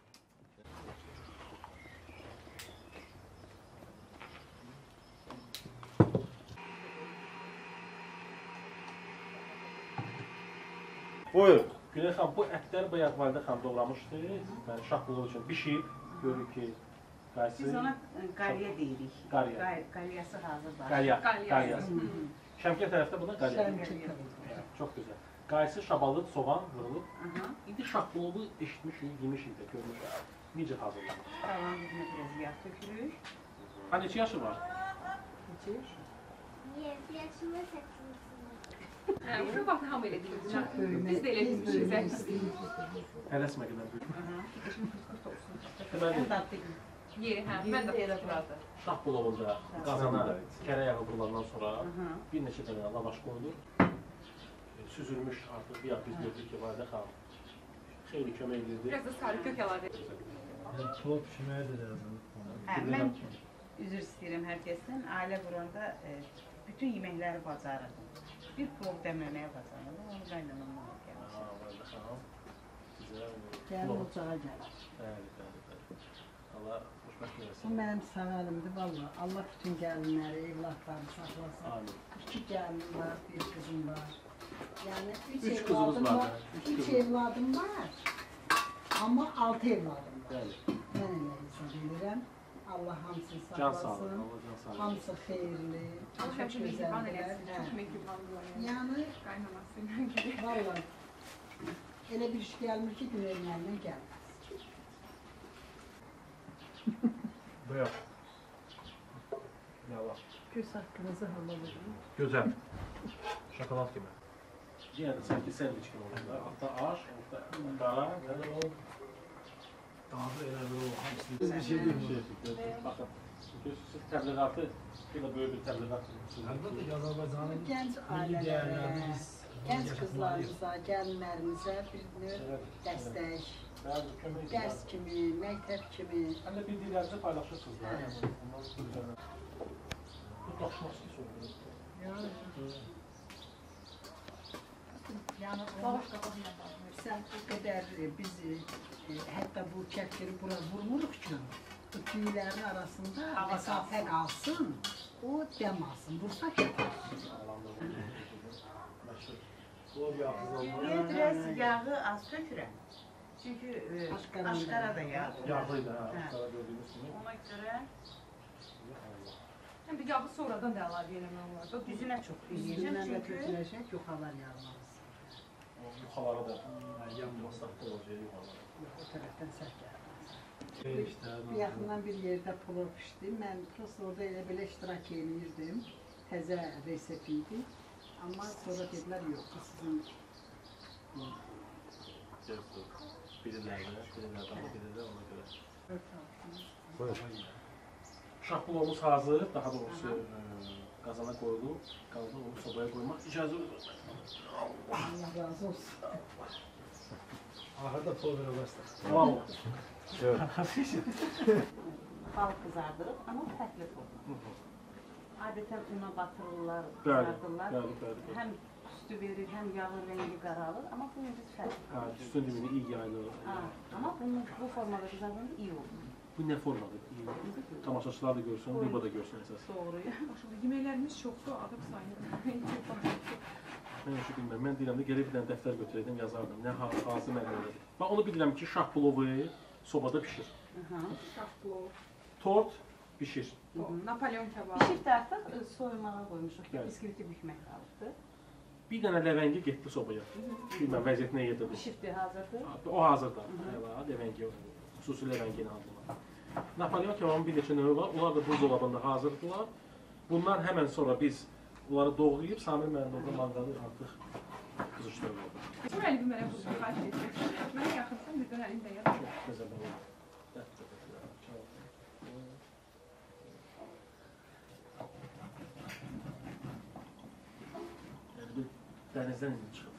Buyur. Güney xan, bu ətlər bayaq Validə xan doğramışdı. Yəni şah pulu üçün bişib. Görürük ki, qaysı... Biz ona qarya deyirik. Qarya. Qaryası hazır var. Qaryası. Şəmkir tərəfdə buna qarya. Çox gözəl. Qaysı, şabalıd, soğan vurulub. İndi şah pulu eşitmişik, yemişik də, görmüşük. Necə hazırlanır? Tavanın üzünə biraz yağ tökürük. Ha, neçə yaşı var? Neçə? 7 yaşında 8 Bu vaxt hamı elə deyir. Biz də elə demişik. Tələsmə qədər böyük. Yeri, hə, mən də elə buradı. Şah bulovunda qazana kərə yağı vurulandan sonra bir neçə dənə lavaş qoyulur. Süzülmüş artıq bir yağ biz gördük ki, Validə xan xeyli kömək edirdi. Biraz da sarı kök əlavə edir. Plov pişirməyə də lazım. Mən üzr istəyirəm hər kəsdən. Ailə quranda bütün yeməkləri bacarırdım. Bir plov dəmləməyə bacarırdım. Onu qaynanamdan gəlmişəm. Validə xan sizə Gəlin ocağa gəlir. bəli. Allah xoşbəxt Bu eləsin. mənim sağalımdır valla. Allah bütün gəlinləri, evlatlarını saxlasın. Amin. 2 gəlinim var, bir qızım var. Yəni Üç qızınız var. 3 evladım var. Amma 6 evladım var. Bəli. Mən elə hesab edirəm. Allah hamısını Can sağlığı. saxlasın. Allah can sağlığı. Hamısı xeyirli, Allah çox həmişə mehriban gözəldirlər. eləsin. Çox mehribanlılar. Yəni Qaynaması ilə gibi. valla elə bir iş gəlmir ki, günəyin əlindən gəlməz. Buyur. Yavaş. Göz haqqınızı halal edin. Gözəl. Şokolad kimi. Yenə də sanki sandviç kimi olur da. Altta aş, altta qara, yəni o Daha elə bir o hamısı. bir şey deyil. Baxın. Siz təbliğatı, bir də böyük bir təbliğat. Əlbəttə ki, Azərbaycanın Gənc milli dəyərlərini ailələrə, biz gənc qızlarımıza, gəlinlərimizə bir növ dəstək, Bəzi kömək dərs kimi, məktəb kimi. Həm də bildiklərinizi paylaşırsınız da. Yəni, bunlar üzərində. Bu daşması soruyor. Yəni sən o qədər biz hətta bu kəpkiri bura vurmuruq ki, o tüylərin arasında məsafə qalsın, o dəm alsın, vursaq yapar. Biraz yağı az tökürəm. Çünki aşqara da yağdır. Yağlıydı, aşkara gördüğünüz kimi. Ona görə Həm də yağı sonradan da əlavə eləmək olar. O düzünə çox Yüzündən yeyəcəm də çünki töküləcək, yuxalar yağmaz. O yuxalara da yanmasaqda olacaq yuxalara. O tərəfdən səhv gəlməz. işte Bir yaxından bir yerdə plov pişdi. Mən prosto orada elə belə iştirak edirdim. Təzə resept idi. Amma sonra dedilər, yox, bu sizin Bilirlər, bilirlər ona görə. örtüntünüz. Şah plovumuz hazır, daha doğrusu qazana qoyulub. Qaldı onu sobaya qoymaq icazə verir. Allah razı olsun. Ahırda plov verəbəstə. Tamam. bal qızardırıb, amma fərqli formada. Adətən una batırırlar, Bəli, qızardırlar. bəli. Həm üstü verir, həm yağın rəngi qaralır, amma bu indi fərqli. Ha, üstün dibini iyi yayılır. Amma bu formada qızardığında iyi olur. Bu nə formadır? Tamaşaçılar da görsün, Liba da görsün əsas. Doğru. Başında yeməklərimiz çoxdur, adıb sayılır. Mən heç bilmirəm. Mən deyirəm də gəlib bir dənə dəftər götürəydim, yazardım. Nə hansı məqalədir. Bax onu bilirəm ki, şah plovu sobada pişir. Şaflov, Tort pişir. Napolyon kebabı. Pişib də artıq soyumağa qoymuşuq ki, Bəli. biskviti bükmək qalıbdır. Bir dənə ləvəngi getdi sobaya. Bilməm vəziyyət nə yerdə bu. Pişibdir, hazırdır. O hazırda. Əla, ləvəngi xüsusi ləvəngini aldılar. Napolyon kebabının bir neçə növü var. Onlar da buzdolabında hazırdırlar. Bunlar həmən sonra biz bunları doğrayıb Samir müəllim orada manqalı artıq qızışdırılır. Sonra əli bir mənə bu xahiş edir. Mənə yaxınsan bir dönər ində yaz. Çox gözəl olur. Yəni bir dənizdən indi çıxıb.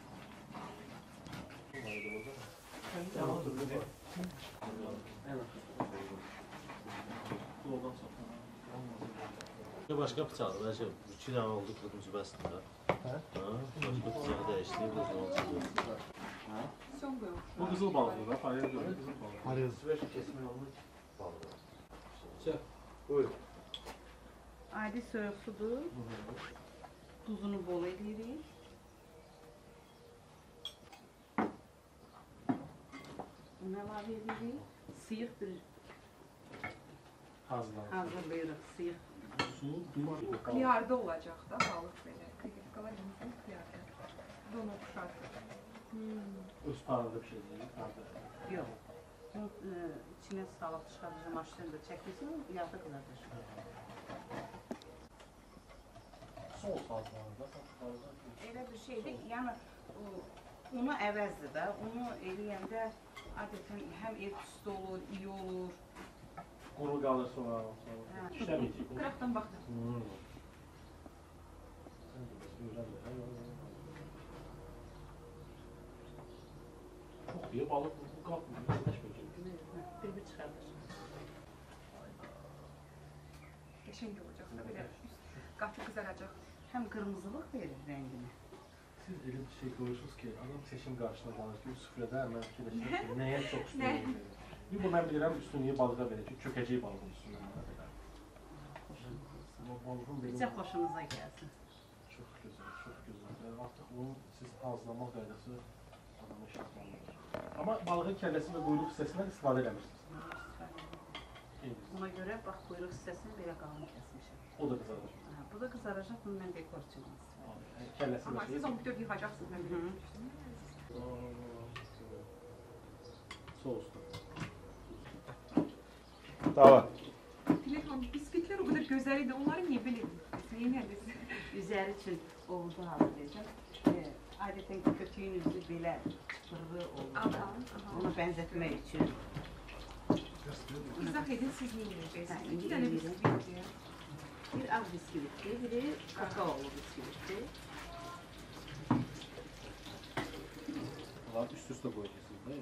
Puldan sonra. Başka bıçağı, bence 2 tane oldu kırmızı bəsdir. Başka bıçağı değiştirib o zaman çıxıyor. Son qoyun. Bu qızıl balıqdır da, paraya görə qızıl balıq. Paraya. Süveyş kesimi olmuş balığı. Çək. Buyur. Adi soyuq sudur. Duzunu bol edirik. Un əlavə edirik. Sıyıq bir hazırlayırıq. Sıyıq. Su, dumar. Kliyarda olacaq da balıq belə. Krevetkalar insan kliyarda. Dona quşar. Öz parada bir şey deyil, parada. Yox. Onu içinə salıb çıxaracağım, aşırı da çəkilsin, yağda qızardacaq. Sos hazırlanır da, Elə bir şeydir, yəni unu əvəzdir də. Unu eləyəndə adətən həm ev üstü olur, iyi olur. Quru qalır sonra. İşləməyəcək. Qıraqdan baxdım. Çox iyi, balıq qalmır, birləşməyəcək. Bir çıxardacaq. Qəşəng olacaq da belə qatı qızaracaq. Həm qırmızılıq verir rəngini. Siz elə bir şey görürsünüz ki, adam seçim qarşısına qalır ki, süfrədə mən fikirləşirəm ki, nəyə çox üstünlüyü verir. Bu mən bilirəm üstünlüyü balığa verir ki, çökəcək balığın üstündən mənə verir. Bizə xoşunuza gəlsin. Çox gözəl, çox gözəl. Artıq bunu siz hazırlamaq qaydası adamı işlətməlidir. Amma balığın kəlləsi və quyruq hissəsindən istifadə eləmirsiniz. Ona görə bax quyruq hissəsini belə qalın kəsmişəm. O da qızarır. Bu da qızaracaq, bunu mən dekorçuyum. Kəlləsi Amma və siz onu bütöv yıxacaqsınız. Sousdur. Tamam. Telefon, biskütlər o qədər gözəl idi, onları niyə belə edirsiniz? Niyə nədir? Üzəri üçün ovucu hazırlayacağım. Adətən kötüyün üzü belə fırğı olur. Onu bənzətmək üçün. İzah edin, siz niyə yiyəcəksiniz? 2 dənə biskütdir. Bir az bisküvitdir, biri kakaolu bisküvitdir. Bunlar üst-üstə qoyacaqsınız da.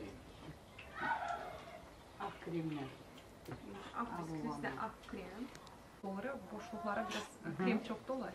Ağ kremlə. Ağ bisküvitdə ağ krem. Sonra boşluqlara biraz krem çox dolar.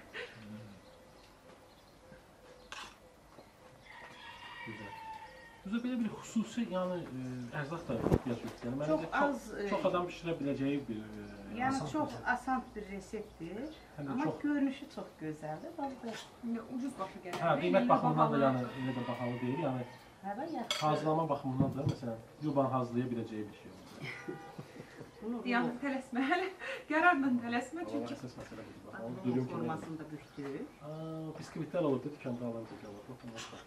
Güzel. Bizə belə bir xüsusi, yəni ərzaq da ehtiyac yoxdur. Yəni məncə çox adam bişirə biləcəyi bir Yəni çox asan bir reseptdir. Amma görünüşü çox gözəldir. Ucuz başa gəlir. Hə, qiymət baxımından da yəni elə də bahalı deyil. Yəni hazırlama baxımından da məsələn yuban hazırlaya biləcəyi bir şey. Yəni tələsmə, hələ qərarla tələsmə çünki Əsas məsələ budur. Dürüm formasında bükdürür. Bisküvitlər olur da dükanda alınacaq olur.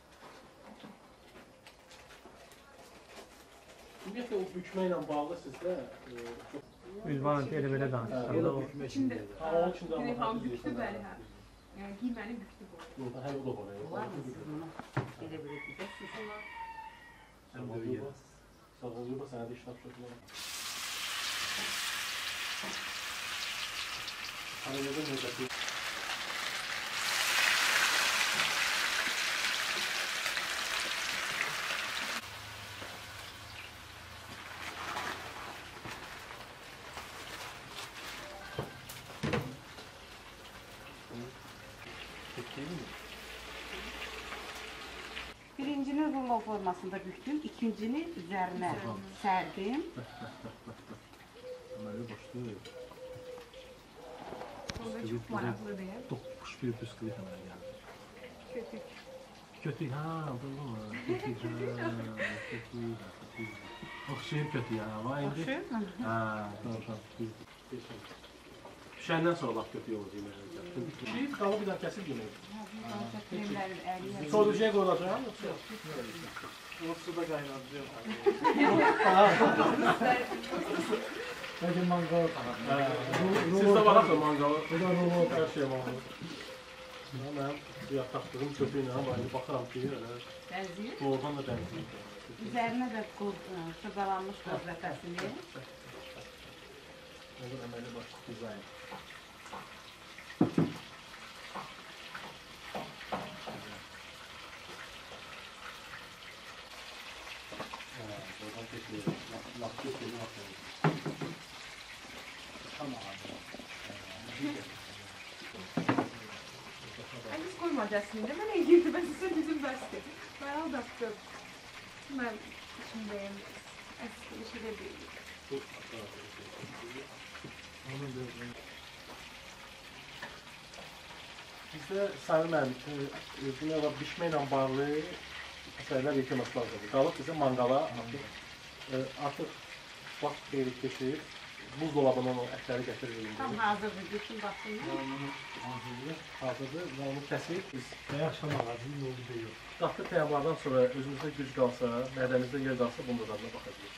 Ümumiyyətlə o bükməklə bağlı sizdə Ünvanı elə belə danışırsan. içində onun içində telefon büktü bəli hə. Yəni giyməni büktü bu. Yoxda hələ o da var. Var mı siz bunu? Elə belə güzəlsiniz. Sağ ol, yox, sənə də işlap şöyle. Arayada növbəti. Birincini rulo formasında büktüm, ikincini üzerine serdim. Ömer'i başlıyor. Sonra çox maraqlı deyil. Dokmuş bir bisküvit hemen geldi. Kötük. Kötü ha, doğru mu? Kötü ha, kötü. Oxşayıb kötü ya, var indi. Oxşayıb mı? Ha, doğru. Pişəndən sonra laf kötü olur yeməyə. Şey qalı bir daha kəsib yemək. Kremlerin eriyen. Soğuducuya qoyulacaq. Onu suda qaynadacağım. Bəlkə mangal. Sizdə var mı mangalı? Bu da rulo. Hər şey mangalı. Mən suya taxdığım kötü ilə baxıram ki, Benzin. doğrudan da bənzəyir. Üzerine de kırdalanmış kozlakasını. Olur əməli başlıq dizayn. Buradan keçiyor. Laf geçiyor. Tamam abi. Cəsmində mənə girdi, mən sizə bizim bəsdir. Mən aldatdım. Mən içimdəyim. Əslində bir şey də deyil. Bizdə Sayın müəllim, bişməklə bağlı məsələlər yetirməsi lazımdır. Qalıb bizə manqala artıq vaxt xeyli keçir. Buzdolabından o ətləri gətiririk. Tam hazırdır, bütün baxsınlar. Hazırdır və onu kəsib biz Yaxşı ağacının yolu da yox. qatlı təyyarlardan sonra özümüzdə güc qalsa, mədəmizdə yer qalsa bunun da dadına baxacağıq.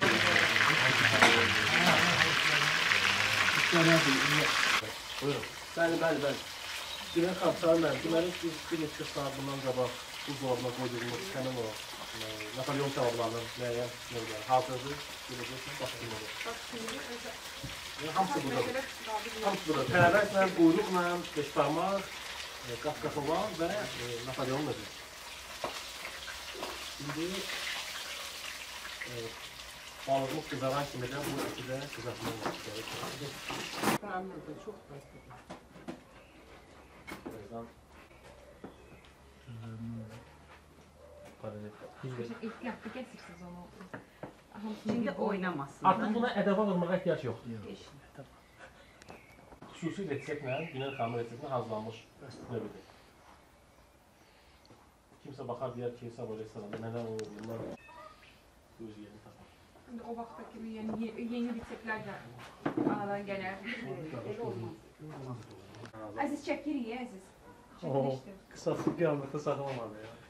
Buyurun. Bəli. Günən xanım, deməli biz bir neçə saat bundan qabaq buzdolabına qoyduğumuz həmin o Napolyon kebablarının müəyyən növləri hazırdır. Görəcəksiniz, başlayın. Hamısı buradadır. Hamısı buradadır. Tərəvəzlə, quyruqla, beşbarmaq, qat-qatovan və Napolyon növü. Şimdi balığımız kızaran kimi də bu eti də kızartmaq gerekir. Anladım, çox bəsdir. Ehtiyatlı kəsirsiniz onu. Şimdi oynamasın. Artıq buna ədəba vurmağa ehtiyac yoxdur. Xüsusi reseptlə, Günel xanım reseptlə hazırlanmış növüdür. Kimsə baxar deyər ki, bu restoranda nələr olur, bunlar öz yerini tapar. O vaxtda kimi yeni reseptlər də aradan gələr. Elə olmaz. Əziz çəkirik, Əziz. Çəkilişdir. Qısası qiyamətə saxlamalı ya.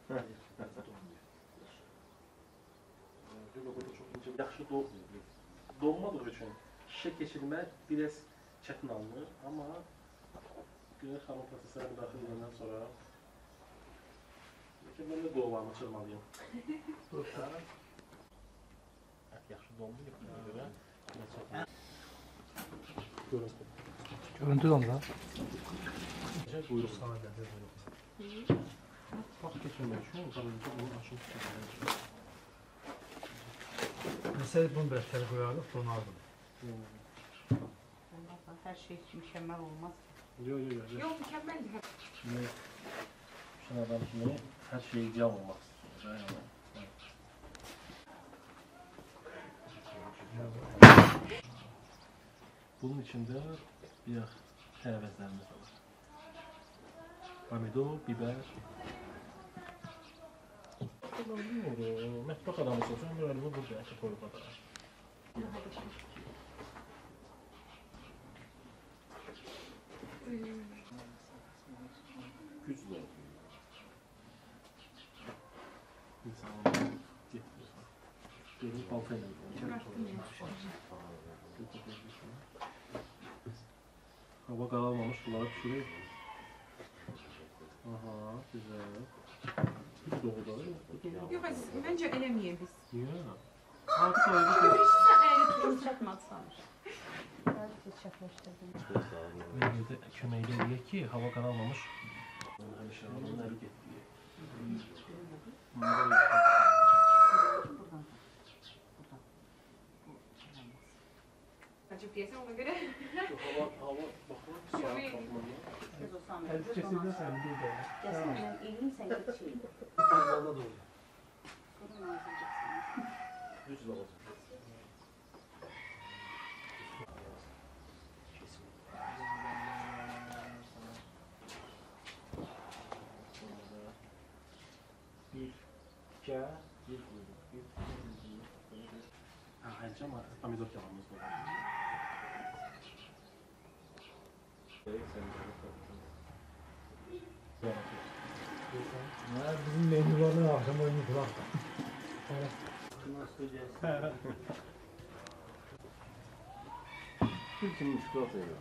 Yaxşı doğmadığı üçün şişə keçirmək biraz çətin alınır, amma Günel xanım proseslərə müdaxilə edəndən sonra mən də doğularını çırmalıyım. Yaxşı doğmayıb buna görə biraz çətin. Görüntü. Görüntü də onda. Buyurun. Vaxt keçirmək üçün bunu açıb tutmalıyım. Məsələ bunu biraz tələ qoyarıq, donardım. Hər şey mükəmməl olmaz. Yox. Yox, mükəmməldir. Şimdi şun adam kimi hər şey ideal olmaq istiyor. Bunun içində bir tərəvəzlərimiz var. Pomidor, biber. Mətbəx adamı olsun, böyle bu burada eti koyup atar. Güclü oluyor. İnsanlar getirir. Görün baltayla. Hava qaralmamış, bunları pişirir. Aha, güzel. Hiç doğuda yok. Yox, Əziz, məncə eləməyək biz. Niyə? Artıq öyrəşsən, əyri tutun. Çatmadı sanır. Ben de köməkdə deyək ki, hava qaralmamış. Həmişə havanın əli getdiyi. Acıb deyəsən ona görə. Hava baxın, saat baxmalı. Əldə kesildə sən bir də. Gəsən, elini sən geçeyim. Fazlada da olur. Sorun lazım. Düz olacaq. Bir ayrıca ama pomidor kebabımız da var. Bizim menülardan akşam oyunu kulak. Kim çikolata yiyor?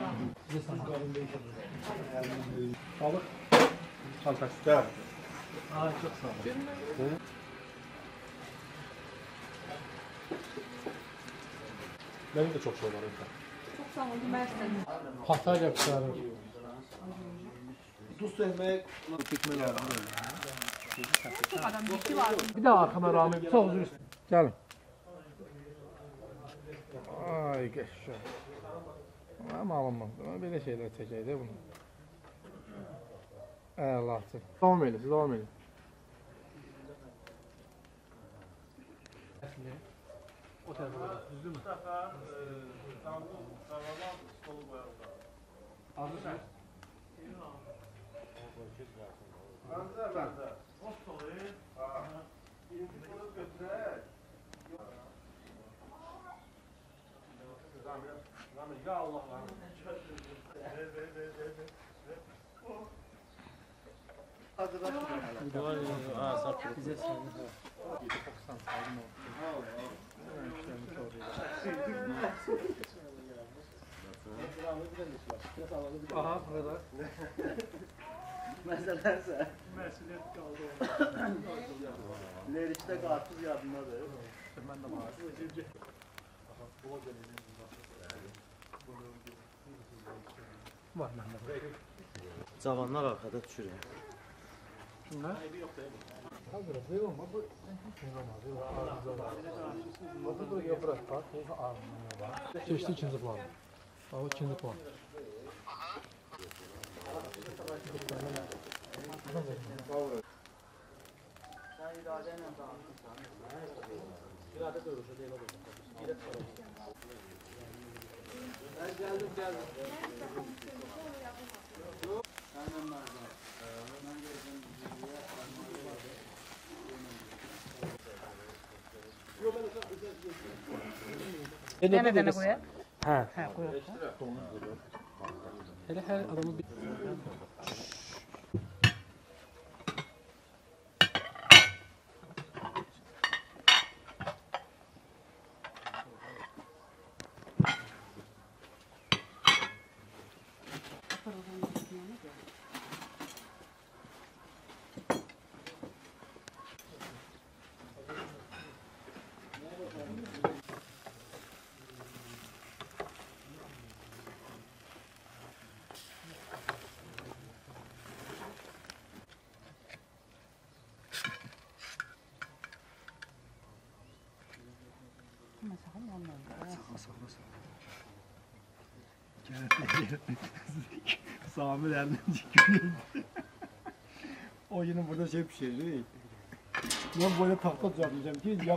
Balık çantası. Gəl. Ay, çok sağ olun. Benim de çok şey var evde. Çok sağ olun, Mersin. Patlar yapışarır. Duz sevmek tekme lazım. Çok adam ciddi var. Bir daha arkama Rami, çok üzülürsün. Gelin. Ay geçşə. Ama alınmaz. Belə şeylər çəkək də bunu. Əlaçı. Davam edin, davam edin. O tarafa düzdü mü? Azı ya Allah Bize sayın. Aha, burada. Məsələsə, məsuliyyət qaldı. Lerikdə qarpız yadındadır. Mən də var. Var məndə. Cavanlar arxada düşür. Kimlər? Hazır, belə olma. Bu heç nə olmaz. Bu da yaprak var. Bu ağzına var. Keçdi ikinci plan. O ikinci plan. Sən iradə ilə danışırsan. İradə dövüşə deyil o da. İrə çıxarır. Mən gəldim. Səndən məzun. Mən gəldim. Dənə dənə qoyaq. Hə. Hə, qoyaq. Elə hər adamı bir Sami derden çıkıyor. O yine burada şey pişirecek. Ben böyle tahta düzenleyeceğim ki yağ.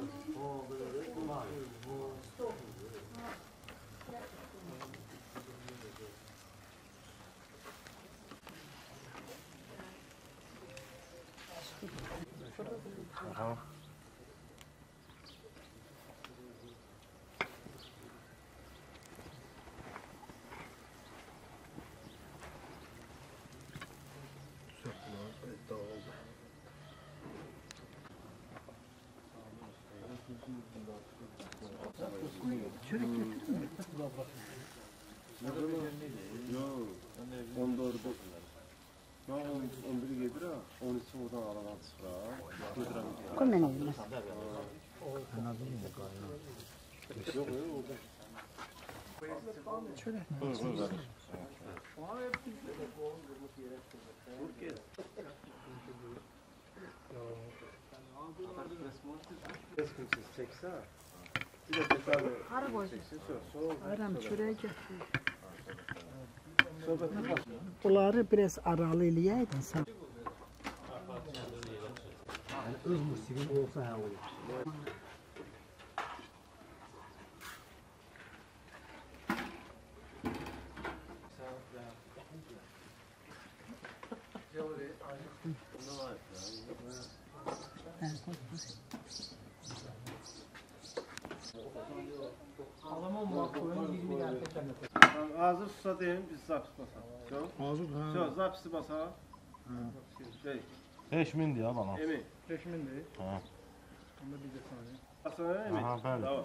Çörek getirdin mi? Yok. 14'de. Ben 11'i getirəm, 13'ü oradan aradan çıxıram. Getirəm. Qoy mən olmaz. Yok, orada. Çörek. Çeksə, bir də detaylı Harı qoy. Aram çörəyə gətir. söhbətə baş. Bunları biraz aralı eləyəydin sən. Öz musiqin olsa hə olur. adamı olmaq koyun 20 dənə təkəndə. Hazır susa deyim, biz zapis basalım. Hazır ha. Söz, zapisi basalım. Şey, 5000'dir ya bana. Emin. 5000-dir. Ha. Onda bir də saniyə. Basalım, Emin. Aha, bəli. Tamam.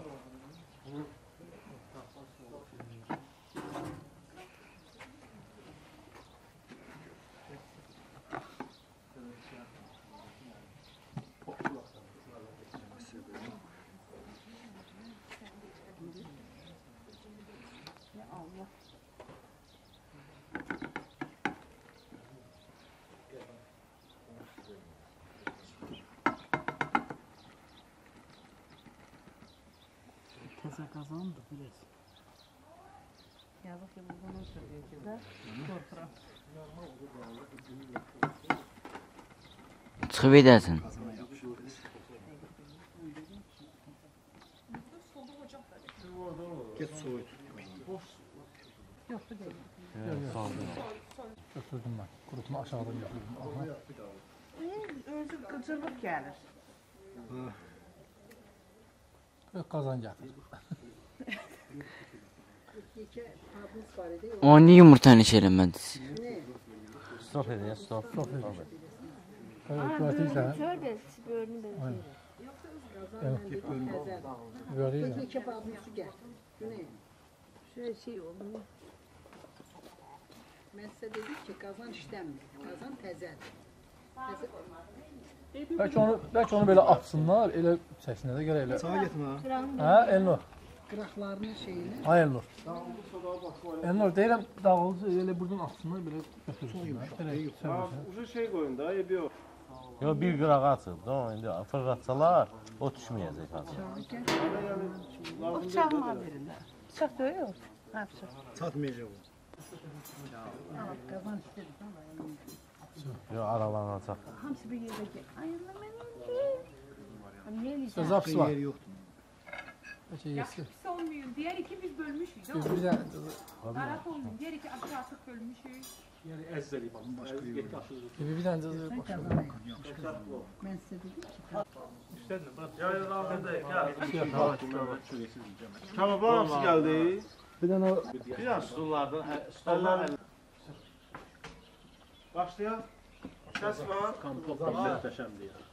Qısa qazandı, bilirsin. Yazıq ki, bu bunu söylüyor ki də, qorxuram. Çıxıb edərsən. Qazana yapışır biz. Get soğuyut. Yoxdur deyil. Götürdüm ben. Kurutma aşağıdan götürdüm. Özü qıcırlıq gəlir. Kazan gətir. O niye yumurtanı iş eləmədiniz? Stop edin ya, stop. Götürürsən. Şöyle bölünü böyle. Göreyim. İki babın su gəl. Güney. Şöyle şey oldu. Mən sizə dedim ki, qazan işləmir. Qazan təzədir. Belki onu böyle atsınlar, elə çəksinlər də gələ elə. Sağa getmə. Hə, Elnur. Qıraqlarının şeyini. Ha, Elnur. Elnur deyirəm, dağıldı, elə buradan atsınlar, belə götürsünlər. Ucu şey qoyun da, ebi yox. Yo, bir qırağa atıb da, indi fırlatsalar, o düşməyəcək hazır. Bıçaq var birində. Bıçaq deyil. Hə, bıçaq. Çatmayacaq o. Qazan istədik. Yo, aralanacaq. Hamısı bir yerdə ki. Ayınla mən öldüm. Nə eləyəcəm? Zaps var. Yer yoxdur. Bəlkə Yaxşı yesin. pis olmayın. Diğer iki biz bölmüşük. Biz bir də Narahat olmayın. Diğer iki artık bölmüşük. Yəni əziz eləyib. Getdi aşırı. bir dənə cəzə başlayalım. Mən sizə dedim ki, Kabablar hamısı gəldi. Bir dənə o Bir dənə Stullardan, stollar. Başlayaq. Səs var. Kompot möhtəşəmdir ya.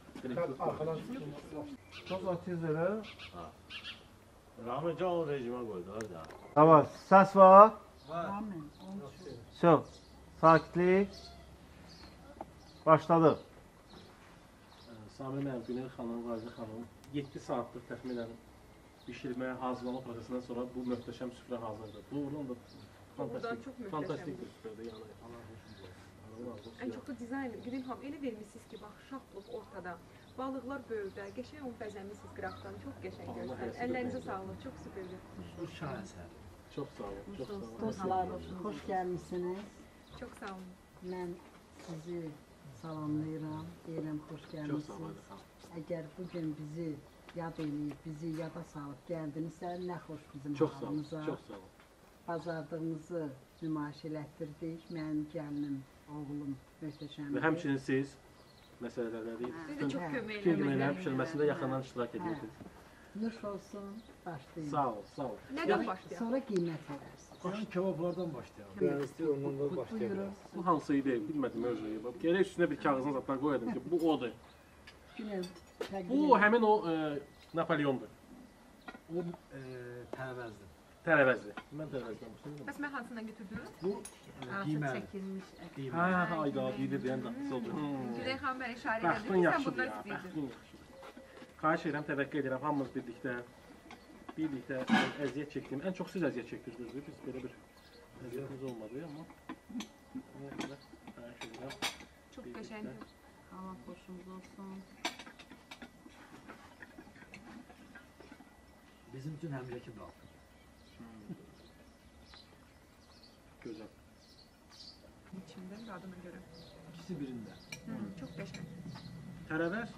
Çox atiz elə. Rahmet Can o rejimə qoydu, hadi. Tamam, səs var. Amin. Çox. Sakitlik. Başladı. Samir mənim, Günel xanım, Vazir xanım 7 saatlıq təxminən bişirmə, hazırlama prosesindən sonra bu möhtəşəm süfrə hazırdır. Doğrudan da fantastik bir süfrədir. Yəni, En çok da dizayn, Grilham elə vermişsiniz ki, bax, şaplıq ortada. Balıqlar böyükdə, qəşəng onu bəzəmişsiniz qıraqdan. Çox qəşəng görsənir. Əllərinizə sağlıq, çox süperdir. Bu şahəsər. çox sağ olun, çox sağ olun. Dostlar, xoş gəlmişsiniz. Çox sağ olun. Mən sizi salamlayıram. Deyirəm, xoş Çox sağ gəlmişsiniz. olun. Əgər bugün bizi yad eləyib, bizi yada salıb gəldinizsə, nə xoş bizim Çox sağ olun, halımıza. çox sağ olun. Bacardığımızı nümayiş elətdirdik. Mənim gəlinim, oğlum möhtəşəmdir. Və həmçinin siz məsələlərdə Siz də çox kömək bütün yeməyin eləməklə. pişirilməsində yaxından iştirak edirsiniz. Nuş olsun, başlayın. Sağ ol, sağ ol. Nədən başlayaq? Sonra qiymət verərsiniz. Gəlin kebablardan başlayalım. ben istiyorum ondan Buyurun. başlayalım. Bu hansı idi, bilmədim özlüyü. Gərək üstünə bir kağızın zatdan qoyadım ki, bu odur. Günel, Bu həmin o Napoleondur. O tərəvəzdir. Tərəvəzli. Mən tərəvəzdən başlayıram. Bəs mən hansından götürdüm? Bu Altı qiyməli. çəkilmiş. Hə, ayda deyir deyən daxısı oldu. Gülay xanım mənə işarə Bəxtin edir ki, sən yaxşıdır bundan ya, istəyirdin. bəxtin yaxşıdır. Xahiş edirəm, təvəqqə edirəm, hamımız birlikdə əziyyət çəkdiyim, ən çox siz əziyyət çəkdirdiniz. Biz belə bir əziyyətimiz olmadı, amma xahiş edirəm. Çox qəşəngdir. Allah xoşunuz olsun. Bizim üçün həmrəkib qaldı. Gözəl. İçimdən dadına görə. İkisi birində. Çox qəşəng. Tərəvəz.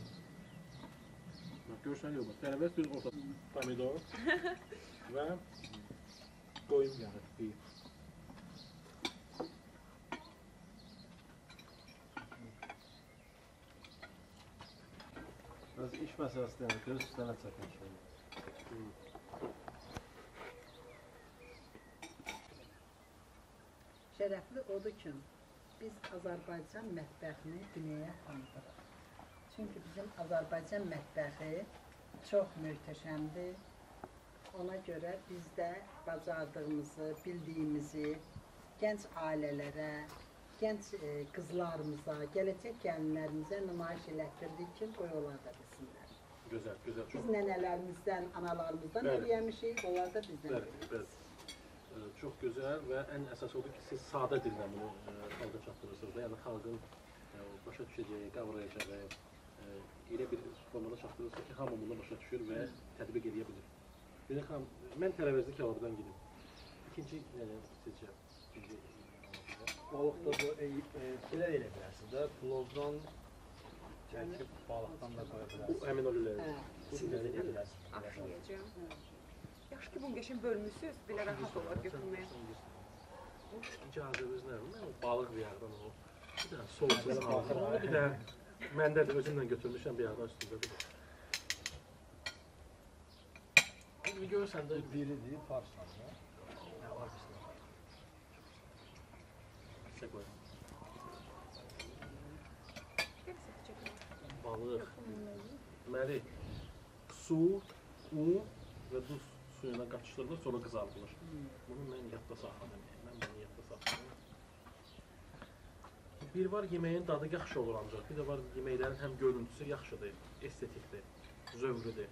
Bax, görsən yox, bax, tərəvəz düz ortası. Pomidor və qoyun yağı. Biraz iş məsələsindən göz üstənə çəkin şöyle. Şərəfli odur ki, biz Azərbaycan mətbəxini dünyaya tanıdırıq. Çünki bizim Azərbaycan mətbəxi çox möhtəşəmdir. Ona görə biz də bacardığımızı, bildiyimizi gənc ailələrə, gənc qızlarımıza, gələcək gəlinlərimizə nümayiş elətdirdik ki, qoy onlar da bilsinlər. Gözəl, gözəl, çox. Biz nənələrimizdən, analarımızdan Bəli. öyrənmişik, onlar da bizdən Bəli, öyrənmişik. bəli. Çox gözəl və ən əsas odur ki, siz sadə dillə bunu xalqa çatdırırsınız da, yəni xalqın başa düşəcəyi, qavrayacağı elə bir formada çatdırırsınız ki, hamı bunu başa düşür və tətbiq edə bilir. Bilin xanım, mən tərəvəzli kebabdan gedim. İkinci nəyə seçəcəm? Balıqda bu belə elə bilərsin də, plovdan çəkib balıqdan da qoya bilərsin. Bu əmin olurlar. Siz də elə bilərsin. Afiyəcəm. Yaxşı ki, bunu qəşəng bölmüsünüz, belə rahat olar götürməyə. İcazəniz nə? Mən o balıq bir yerdən o. Bir dənə soğuqsuz aldım. Bir də məndə də özümlə götürmüşəm bir yerdən üstündə. Bir görürsən də Biridir, farsdan da. Nə var bizdə? Sizə qoyum. Balıq. Deməli, su, un və duz suyuna qaçışdırılır, sonra qızardılır. Bunu mən yadda saxladım. Mən bunu yadda saxladım. Bir var, yeməyin dadı yaxşı olur ancaq. Bir də var, yeməklərin həm görüntüsü yaxşıdır, estetikdir, zövqlüdür.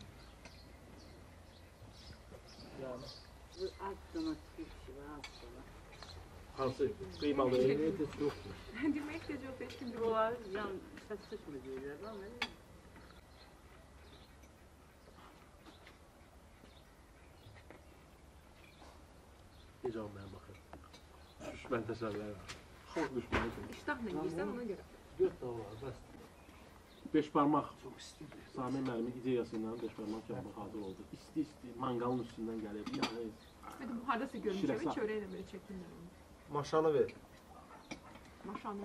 Yəni, Bu az sonra bir şey var, az sonra. hansı qıymalı? Demək də yoxdur, heç kim deyil. Bunlar yan səs çıxmır deyirlər, amma Necə olmaya baxır. Düşmən təsəvvürlər var. Xoş düşməni kimi. İştahla yeyirsən ona görə. 4 də var, bəs. 5 parmaq. Sami müəllimin ideyası ilə 5 parmaq kebabı hazır oldu. İsti-isti, manqalın üstündən gəlib. Yəni, Mədə bu hardasa görmüşəm, çörəklə belə çəkilmir. Maşanı ver. Maşanı.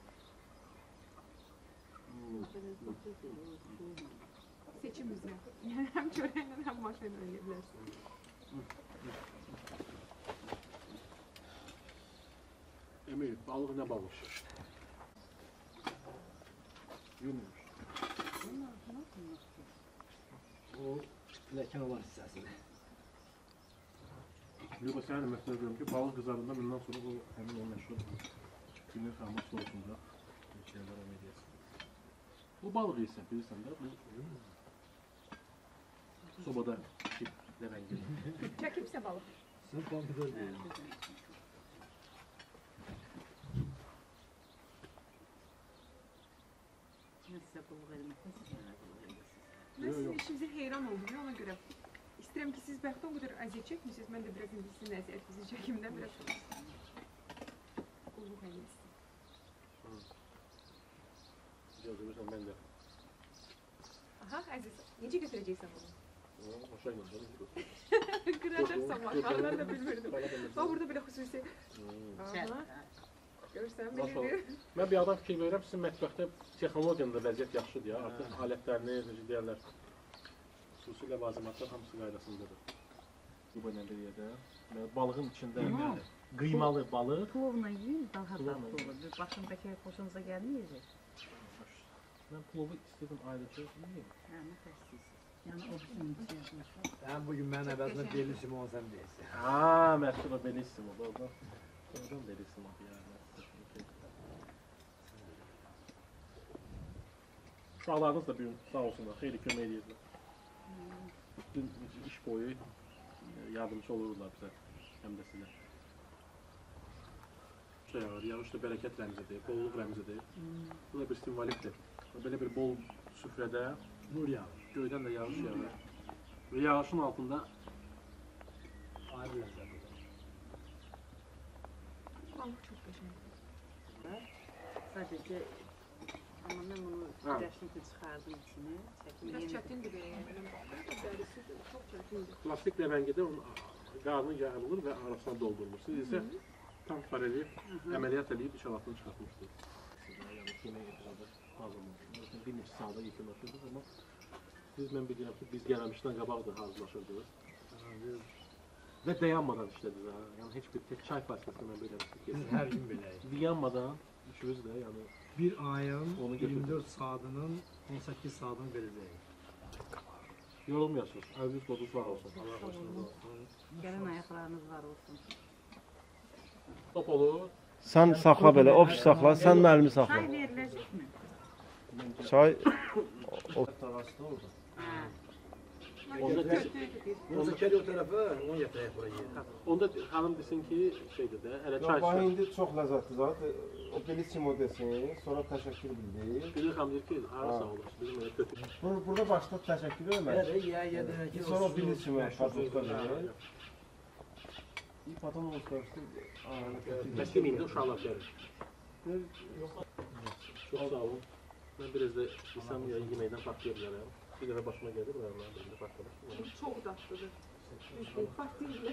Seçim üzrə. Yəni həm çörəklə, həm maşanla eləyə bilərsən. Emil, balıq nə balıq? Yumuş. O ləkən olan hissəsidir. Yox, sənə də məsələ görürüm ki, balıq qızarında bundan sonra bu həmin o məşhur günün xamış soğusunda şeylər əməliyyəsi. Bu balıq isə bilirsən də, bu sobada pişib ləvəngili. Çəkibsə balıq. Sən pomidor deyil. Nəsə qulluq eləməkdən siz mənə qulluq edirsiniz. Mən sizin işinizə heyran oldum, ona görə. İstəyirəm ki, siz bəxtə o qədər əziyyət çəkmişsiniz, mən də biraz indi sizin əziyyətinizi çəkim də biraz qulluq eləmişsin. Gözümüzlə mən də. Aha, əziz, necə götürəcəksən bunu? Aşağı götürəm. Qıracaqsan maşanı, mən də bilmirdim. Bax, burada belə xüsusi. Görürsən, bilirdim. Mən bir adam fikir verirəm, sizin mətbəxdə texnologiyanın da vəziyyət yaxşıdır ya. Artıq alətlərini, necə deyərlər, xüsusi ləvazimatlar hamısı qaydasındadır. Bu belə bir yerdə. Balığın içində qıymalı balıq. Plovla yiyin, daha dadlı olur. Başındakı xoşunuza gəlməyəcək. Mən plovu istedim ayrıca yiyeyim. Hə, nə xəstəsiz. Yəni, o bizim yazmış. Sən bugün mənim əvəzimə Bellissimo sən deyirsən. Haa, məşhur o Bellissimo. Oradan Bellissimo bir yerdə. Uşaqlarınız da bir gün sağ olsunlar, xeyli kömək edirlər. Bütün iş boyu yardımcı olurlar bizə, həm də sizə. Yağış da bərəkət rəmzidir, bolluq rəmzidir. Bu da bir simvolikdir. Belə bir bol süfrədə nur yağır, göydən də yağış yağır. Və yağışın altında ayrı ləzzətidir. Balıq çox qəşəngdir. Sadəcə, amma mən bunu güləşniklə çıxardım içini. Biraz çətindir belə yəni. Dərisi çox çətindir. plastik ləvəngidə onun qarnı yağılır və arasına doldurulur. Siz isə tam paralel əməliyyat edib içalatını çıxartmışsınız. Yəni yemək epizodu hazırlanmışsınız. Bir neçə sağda yekunlaşırdınız, amma mən bilirəm ki, biz gəlmişdən qabaq da hazırlaşırdınız. Və dayanmadan işlədiniz. Yəni heç bir tek çay fasiləsində mən belə Hər gün beləyik. dayanmadan üçünüz də yəni Bir ayın 24 saatının 18 saatını verəcəyik. yorulmuyorsunuz. Övünüz qodunuz var olsun. Gəlin ayaqlarınız var olsun. Top olur. Sən saxla belə, ofis saxla, sən məlimi saxla. Çay veriləcəkmi? Çay o Tarasında orada. Hə. Onu kedi o tərəfə, onu gətirək buraya. Onda xanım desin ki, şeydir də, hələ çay Bax, indi çox ləzzətli zat. O bilisimo desin, sonra təşəkkür bildir. Bilir xanım deyir ki, ara sağ olasın, bizim elə kötü. Burada başda təşəkkür eləmək. Sonra o bilisimo patlıqda verir. İyi patron oluşturmuşdur. Bəs deməyim də uşaqlar gəlir. Çox sağ olun. Mən biraz da insan yeməkdən partlaya bilərəm. Bir dəfə başıma gəldi, buralarına birində partlamış. Çox dadlıdır. Partlayır.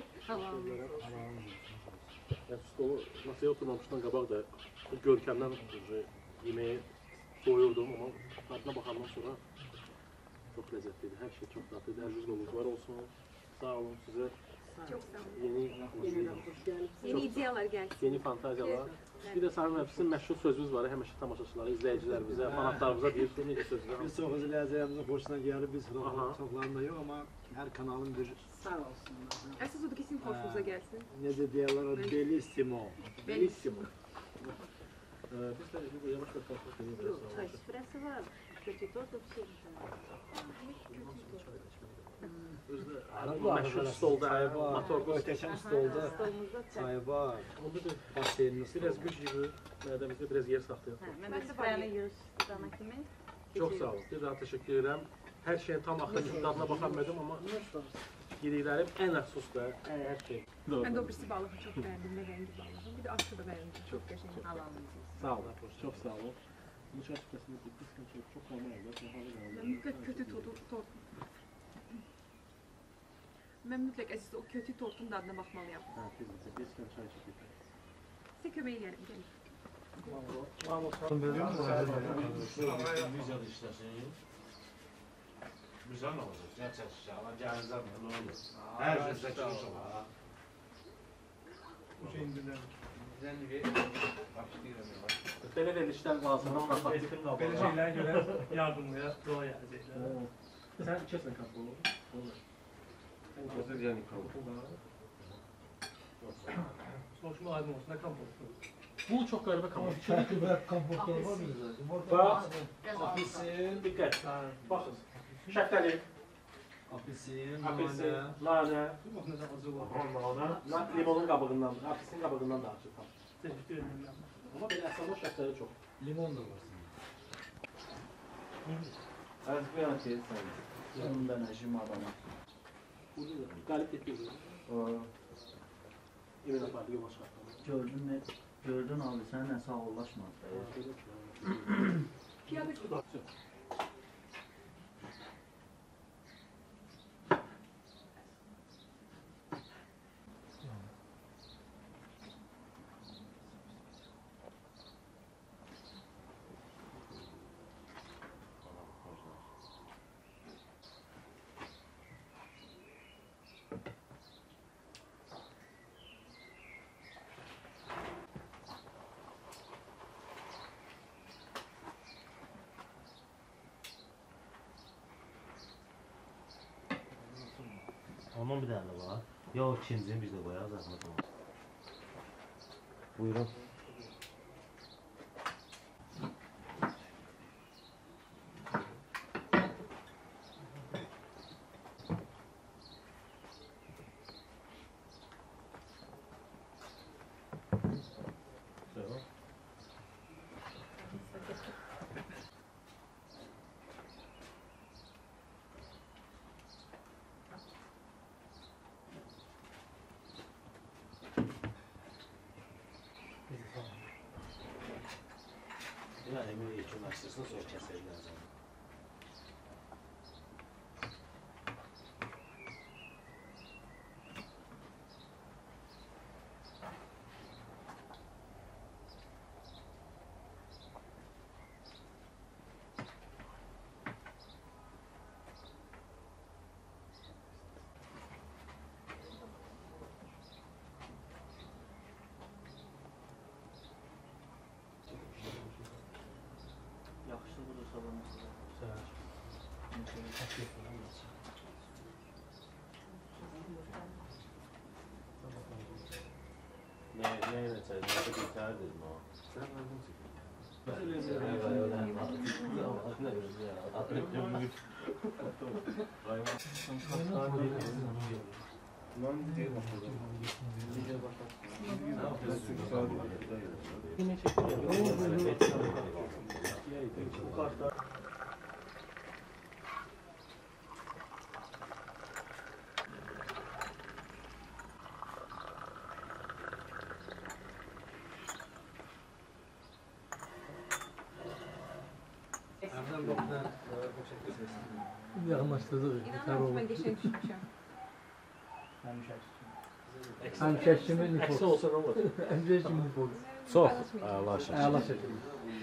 Stolu masaya oturmamışdan qabaq da görkəmdən yeməyi doyurdum, amma tadına baxandan sonra çox ləzzətliydi. Hər şey çox dadlıdır. Əziz qulluqlar olsun. Sağ olun sizə. Çox sağ olun. Yeni ideyalar gəlsin. Yeni fantaziyalar. Bir də Sarı müəllim, sizin məşhur sözünüz var, həmişə tamaşaçılara, izləyicilərimizə, fanatlarımıza deyirsiniz, necə sözlər? Biz çox izləyicilərimizin xoşuna gəlir, biz çoxlarında yox, amma hər kanalın bir... Sağ olsun. Əsas odur ki, sizin xoşunuza gəlsin. Necə deyirlər, o belissimo. Belissimo. Biz də yavaş və konflik edirik. Çay süfrəsi var, kötü tortu pişirir. Özdə məşhur stolda, motorda, ötəşən stolda çay var. Baseniniz biraz güc yığır, mədəmizdə biraz yer saxlayır. Mən də süfrəni yığışdırana kimi. Çox sağ olun, bir daha təşəkkür edirəm. Hər şeyin tam axırıncı dadına baxa bilmədim, amma yediklərim ən əxsus da hər şey. Mən də o birisi balığı çox bəyəndim, nə rəngi balığı. Bir də aşı da bəyəndim, çox qəşəng. Sağ olun, çox sağ olun. Bu çay süfrəsində çox normal oldu. Mən mütləq kötü tort. Mən mütləq əziz o kötü tortun dadına baxmalıyam. Hə, biz çay içdik. Sizə kömək edirəm, gəlin. Güzel işlesin. Güzel olacak. Ne çekeceğim? Ama gelizden ne olur? Her şey çekeceğim. Bu şeyin dinler. Belə verilişlər lazımdır. Belə şeylərə görə yardımlıya dua edəcəklər. Sən keçsən kapı olur. Sonuçma aydın olsun, nə kompostu? Bu çox qəribə kompost. Çünki bərk kompostlar var bizdə. Bax, apisin, diqqət. Baxın, şəftəli, apisin, nanə, limonun qabığından, apisin qabığından da açır. Amma belə əslində şəftəli çox. Limon da var. Az bir an şey sen. Sonunda Necim adamı. Qalib getdiniz. Yemin apardı, yola çıxartdı. Gördün abi seninle sağollaşmadı. Piyade çıxdı. Onun bir tane var. Yok ikincini biz de koyarız zahmet olmaz. Buyurun. Yani Emir Eğitim Üniversitesi'ne sonra keselim lazım. Yakışır budur salonu size. Ne yönetseydim? Ne bir tane dedim o. Sen nereden çekiyorsun? Yaxınlaşdırdıq. İnanın mən qəşəng düşmüşəm. Həmşəkimi Əksi olsa nə olur? Həmşəkimi nüfuz. Çox əla Əla şəkil.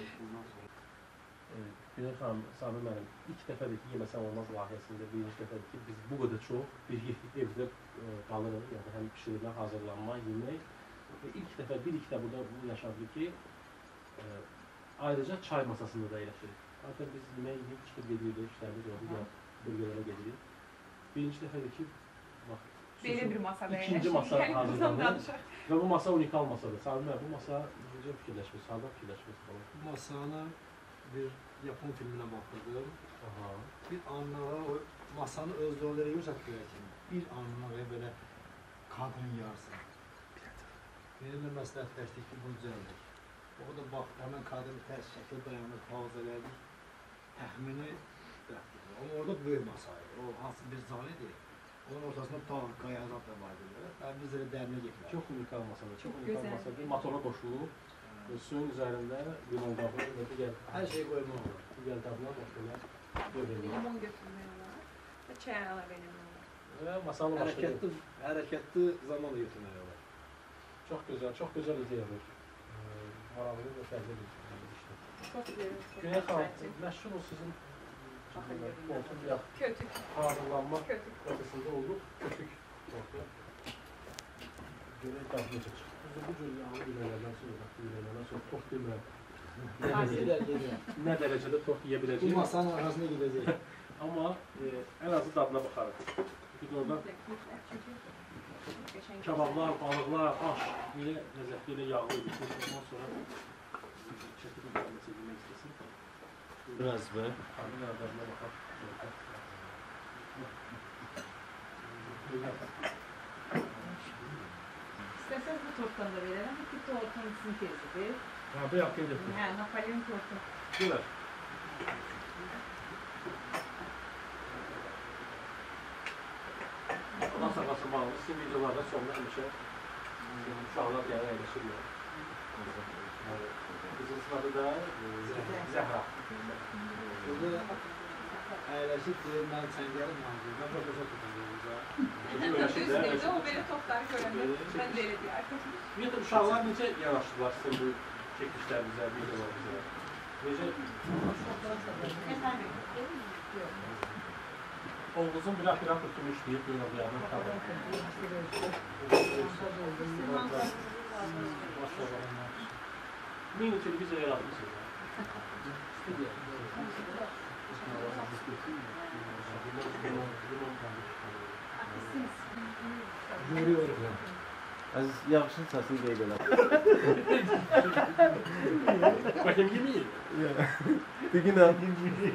Güney xanım, Sami mənim ilk dəfədir ki, yeməsəm olmaz layihəsində birinci dəfədir ki, biz bu qədər çox bir evdə qalırıq, yəni həm pişirilmə, hazırlanma, yemək. Və ilk dəfə bir-iki də burada yaşadı ki, ayrıca çay masasında da əyləşirik. Artıq biz yemək yiyib çıxıb gedirik, işlərimiz oldu, ya bölgələrə gedirik. Birinci dəfədir ki, bax, Belə bir masada ikinci masa hazırlanır və bu masa unikal masadır. Sami bəy, bu masa necə fikirləşmiş, harada fikirləşmiş falan? Bu masanı bir Yapon filminə baxırdım. Bir anlığa o masanı öz rolları göstərir ki, bir anlığa belə kadrın yarsın. Benimlə məsləhətləşdik ki, bunu düzəldik. O da baxdı, həmən kadrı tərs şəkildə dayanır, pauza elədik. Təxmini dəfdir. Amma orada böyük masaydı. O hansı bir zal idi. Onun ortasında tağ, qayalar da vardı. Biz elə dərinə getmədik. Çox unikal masadır, çox unikal masadır. Motora qoşulub, suyun üzərində limon qabı və digər hər şey qoymaq olur. Digər qablar başqalar görülür. Limon götürmək olar və çay əlavə eləmək olar. Və masanın hərəkətli zaman da götürmək olar. Çox gözəl ideyadır. Maraqlı və fərqli bir işdir. Çox gözəl. Güney xanım, məşhur o sizin kötük hazırlanma prosesində olduq. Kötük ortaya. Görək dadlı çıxır. Bu cür yağlı yemələrdən sonra tox demirəm. Nə dərəcədə tox yeyə biləcəyik? Bu masanın arasında gedəcək. Amma ən azı dadına baxarıq. Çünki orada kabablar, balıqlar, aş belə ləzzətli, elə yağlı idi. Ondan sonra çəkib yemək istəsin. Biraz be. Dadına baxaq. İstəsəz bu tortdan da verərəm. Bu tortun sizin kezidir. Bu yaxın gedir. Hə, Napolyon tortu. Gülər. Allah sağlasın bağlı. Sizin videolarda sonunda həmişə uşaqlar gələn əyləşirlər. Qızın adı da Zəhra. Burada əyləşib deyir, mən çəngəlim yazdım. Mən profesör tutacağım. Düzdür, o belə tortları görəndə mən də elə deyərdim. Ümumiyyətlə, uşaqlar necə yanaşdılar sizin bu çəkilişlərinizə, videolarınıza? Necə? Oğlunuzun bir operator kimi işləyib, böyle bu yanına kalır. Mini televizor yaratmışsınız. Görüyorum. Əziz, yaxşın səsini qeyd elə. Bakayım yemeyin. Digin al.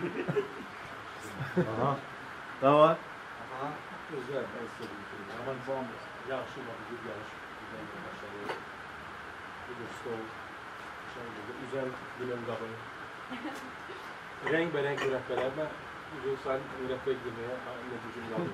Aha. Davay. Aha, gözəl. Aman zam, yaxşı var, güzel yarış. Güzel bir başarı. Bir stol. Güzel limon qabı. Renk mürəbbələr. Mən sen mürəbbə yeməyə nə gücüm qaldı.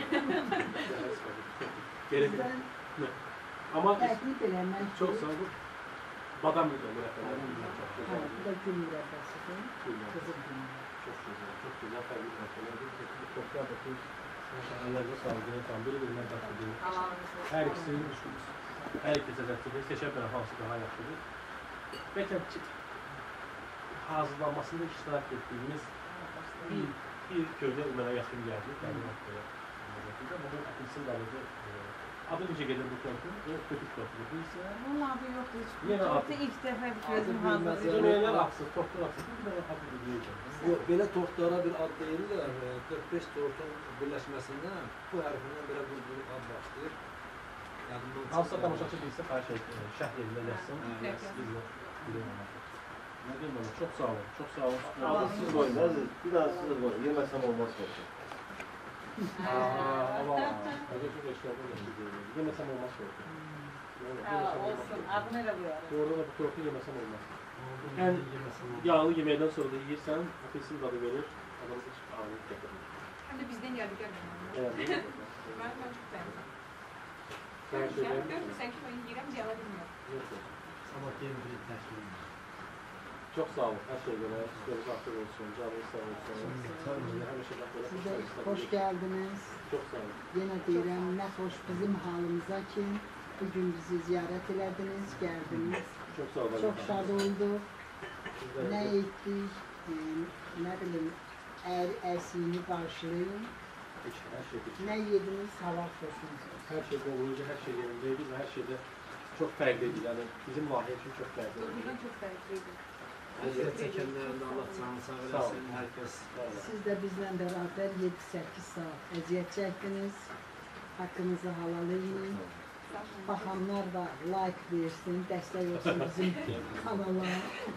Gerek yok. Ama çok sağ olun. Badam mürəbbələr. Bu da gül mürəbbəsidir. Kızıl gül. Çok güzel fərqli mürəbbələrdir. Toplar da ki, əllərdə sağlıqlı tam bir-birindən qatılır. Hər ikisinin hər ikisi ləzzətlidir. Seçə bilən hansı daha yaxşıdır. Bəlkə hazırlanmasında iştirak etdiyimiz bir köydə mənə yaxın gəldi. Bunun isim dalıdır. Adı necə gedir bu tortun? O köpük tortudur. Bu isə... Bunun adı yoxdur. Tortu ilk dəfə bir gözüm hazırlayır. Cümləylər aksız, tortlar aksız. Bir də adı deyildir. Belə tortlara bir ad deyirlər. 45 tortun birləşməsindən bu hərfindən belə bir ad başlayır. Hansısa tamaşaçı bilsə, xahiş et, şərh yerində yazsın. Ne diyeyim bana? Çok sağ olun. Çok sağ olun. Siz koyun, Aziz. Bir daha siz koyun. Yemesem olmaz koyun. Allah. Çok eşyalar yapıyorum. Yemesem olmaz koyun. Olsun. Adını elə qoyarıq. Orada da bu tortu yemesem olmaz. En yağlı yemekten sonra da yiyirsen, apesin tadı verir. Adam hiç ağırlık yapamıyor. Hem de bizden yadigar Evet. Ben çok beğendim. Her şeyden... Görmüşsən ki, ben yiyirəm, cəla bilmiyorum. Sabah yeni bir təşkil. Çok sağ olun. Her şeye göre. Sizleriniz afiyet olsun. Canınız sağ olsun. Her şey Siz de hoş geldiniz. Çok sağ olun. Yine deyirəm, nə xoş bizim halımıza ki, bugün bizi ziyaret ederdiniz, geldiniz. Çok sağ olun. Çok şad olduk. Ne ettik, ne bileyim, ersini karşılayın. Her şey bitti. Ne yediniz, halal olsun. Her şey doğruydu, her şey yerindeydi ve her şeyde çok farklıydı. Yani bizim mahiye için çok farklıydı. Buradan çok farklıydı. Əziyyət çəkənlərində Allah canı sağ Sağ eləsin. olun. Hər kəs Siz de bizle beraber 7-8 saat eziyet çektiniz. Hakkınızı halal edin. Bakanlar da like versin, destek olsun bizim kanala.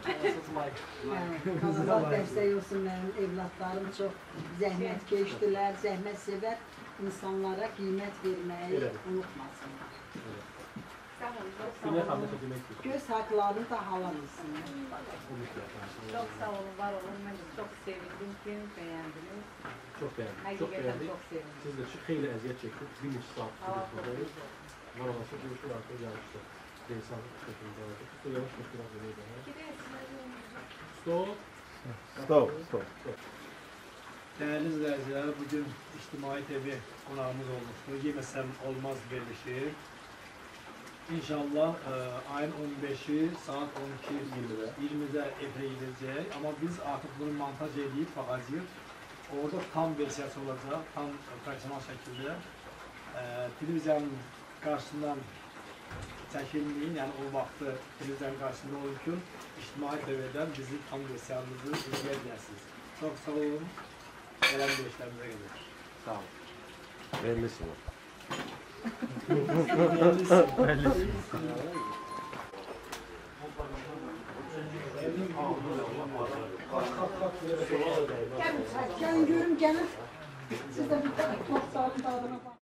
Kanala destek olsun, benim evlatlarım çok zahmet geçtiler, zahmet sever insanlara kıymet vermeyi Evet. unutmasınlar. Sağ olun, çok sağ Yine olun. hamle demek ki. Göz haklarını da halal etsinler. Çox sağ olun, var olun. Mən də çox sevindim ki, bəyəndiniz. Çok beğendik. Çok Həqiqətən beğendik. çox sevindim. Siz de xeyli əziyyət çektik. Bir neçə saat Allah buradayız. Var olası görüşür artık yarıştı. İnsan şeklinde olacak. Usta yavaş yavaş biraz öyle daha. Stop. Stop, stop. Değerli izleyiciler, bugün İçtimai TV konağımız olmuştu. Yemesem olmaz verilişi. İnşallah ayın 15'i saat 12:20'de efirə gidəcək. Ama biz artık bunu montaj edip bağlayıp orada tam versiyası olacak, tam profesyonel şekilde televizyonun karşısından çəkilmeyin, yani o vaxtı televizyonun karşısında olun ki, İçtimai TV'den bizi tam versiyonumuzu izləyəcəksiniz. Çok sağ olun. Gelen görüşlerimize gelir. Sağ olun. Bellisin. Gelin görün, gelin. Siz de bir tane çok sağ olun.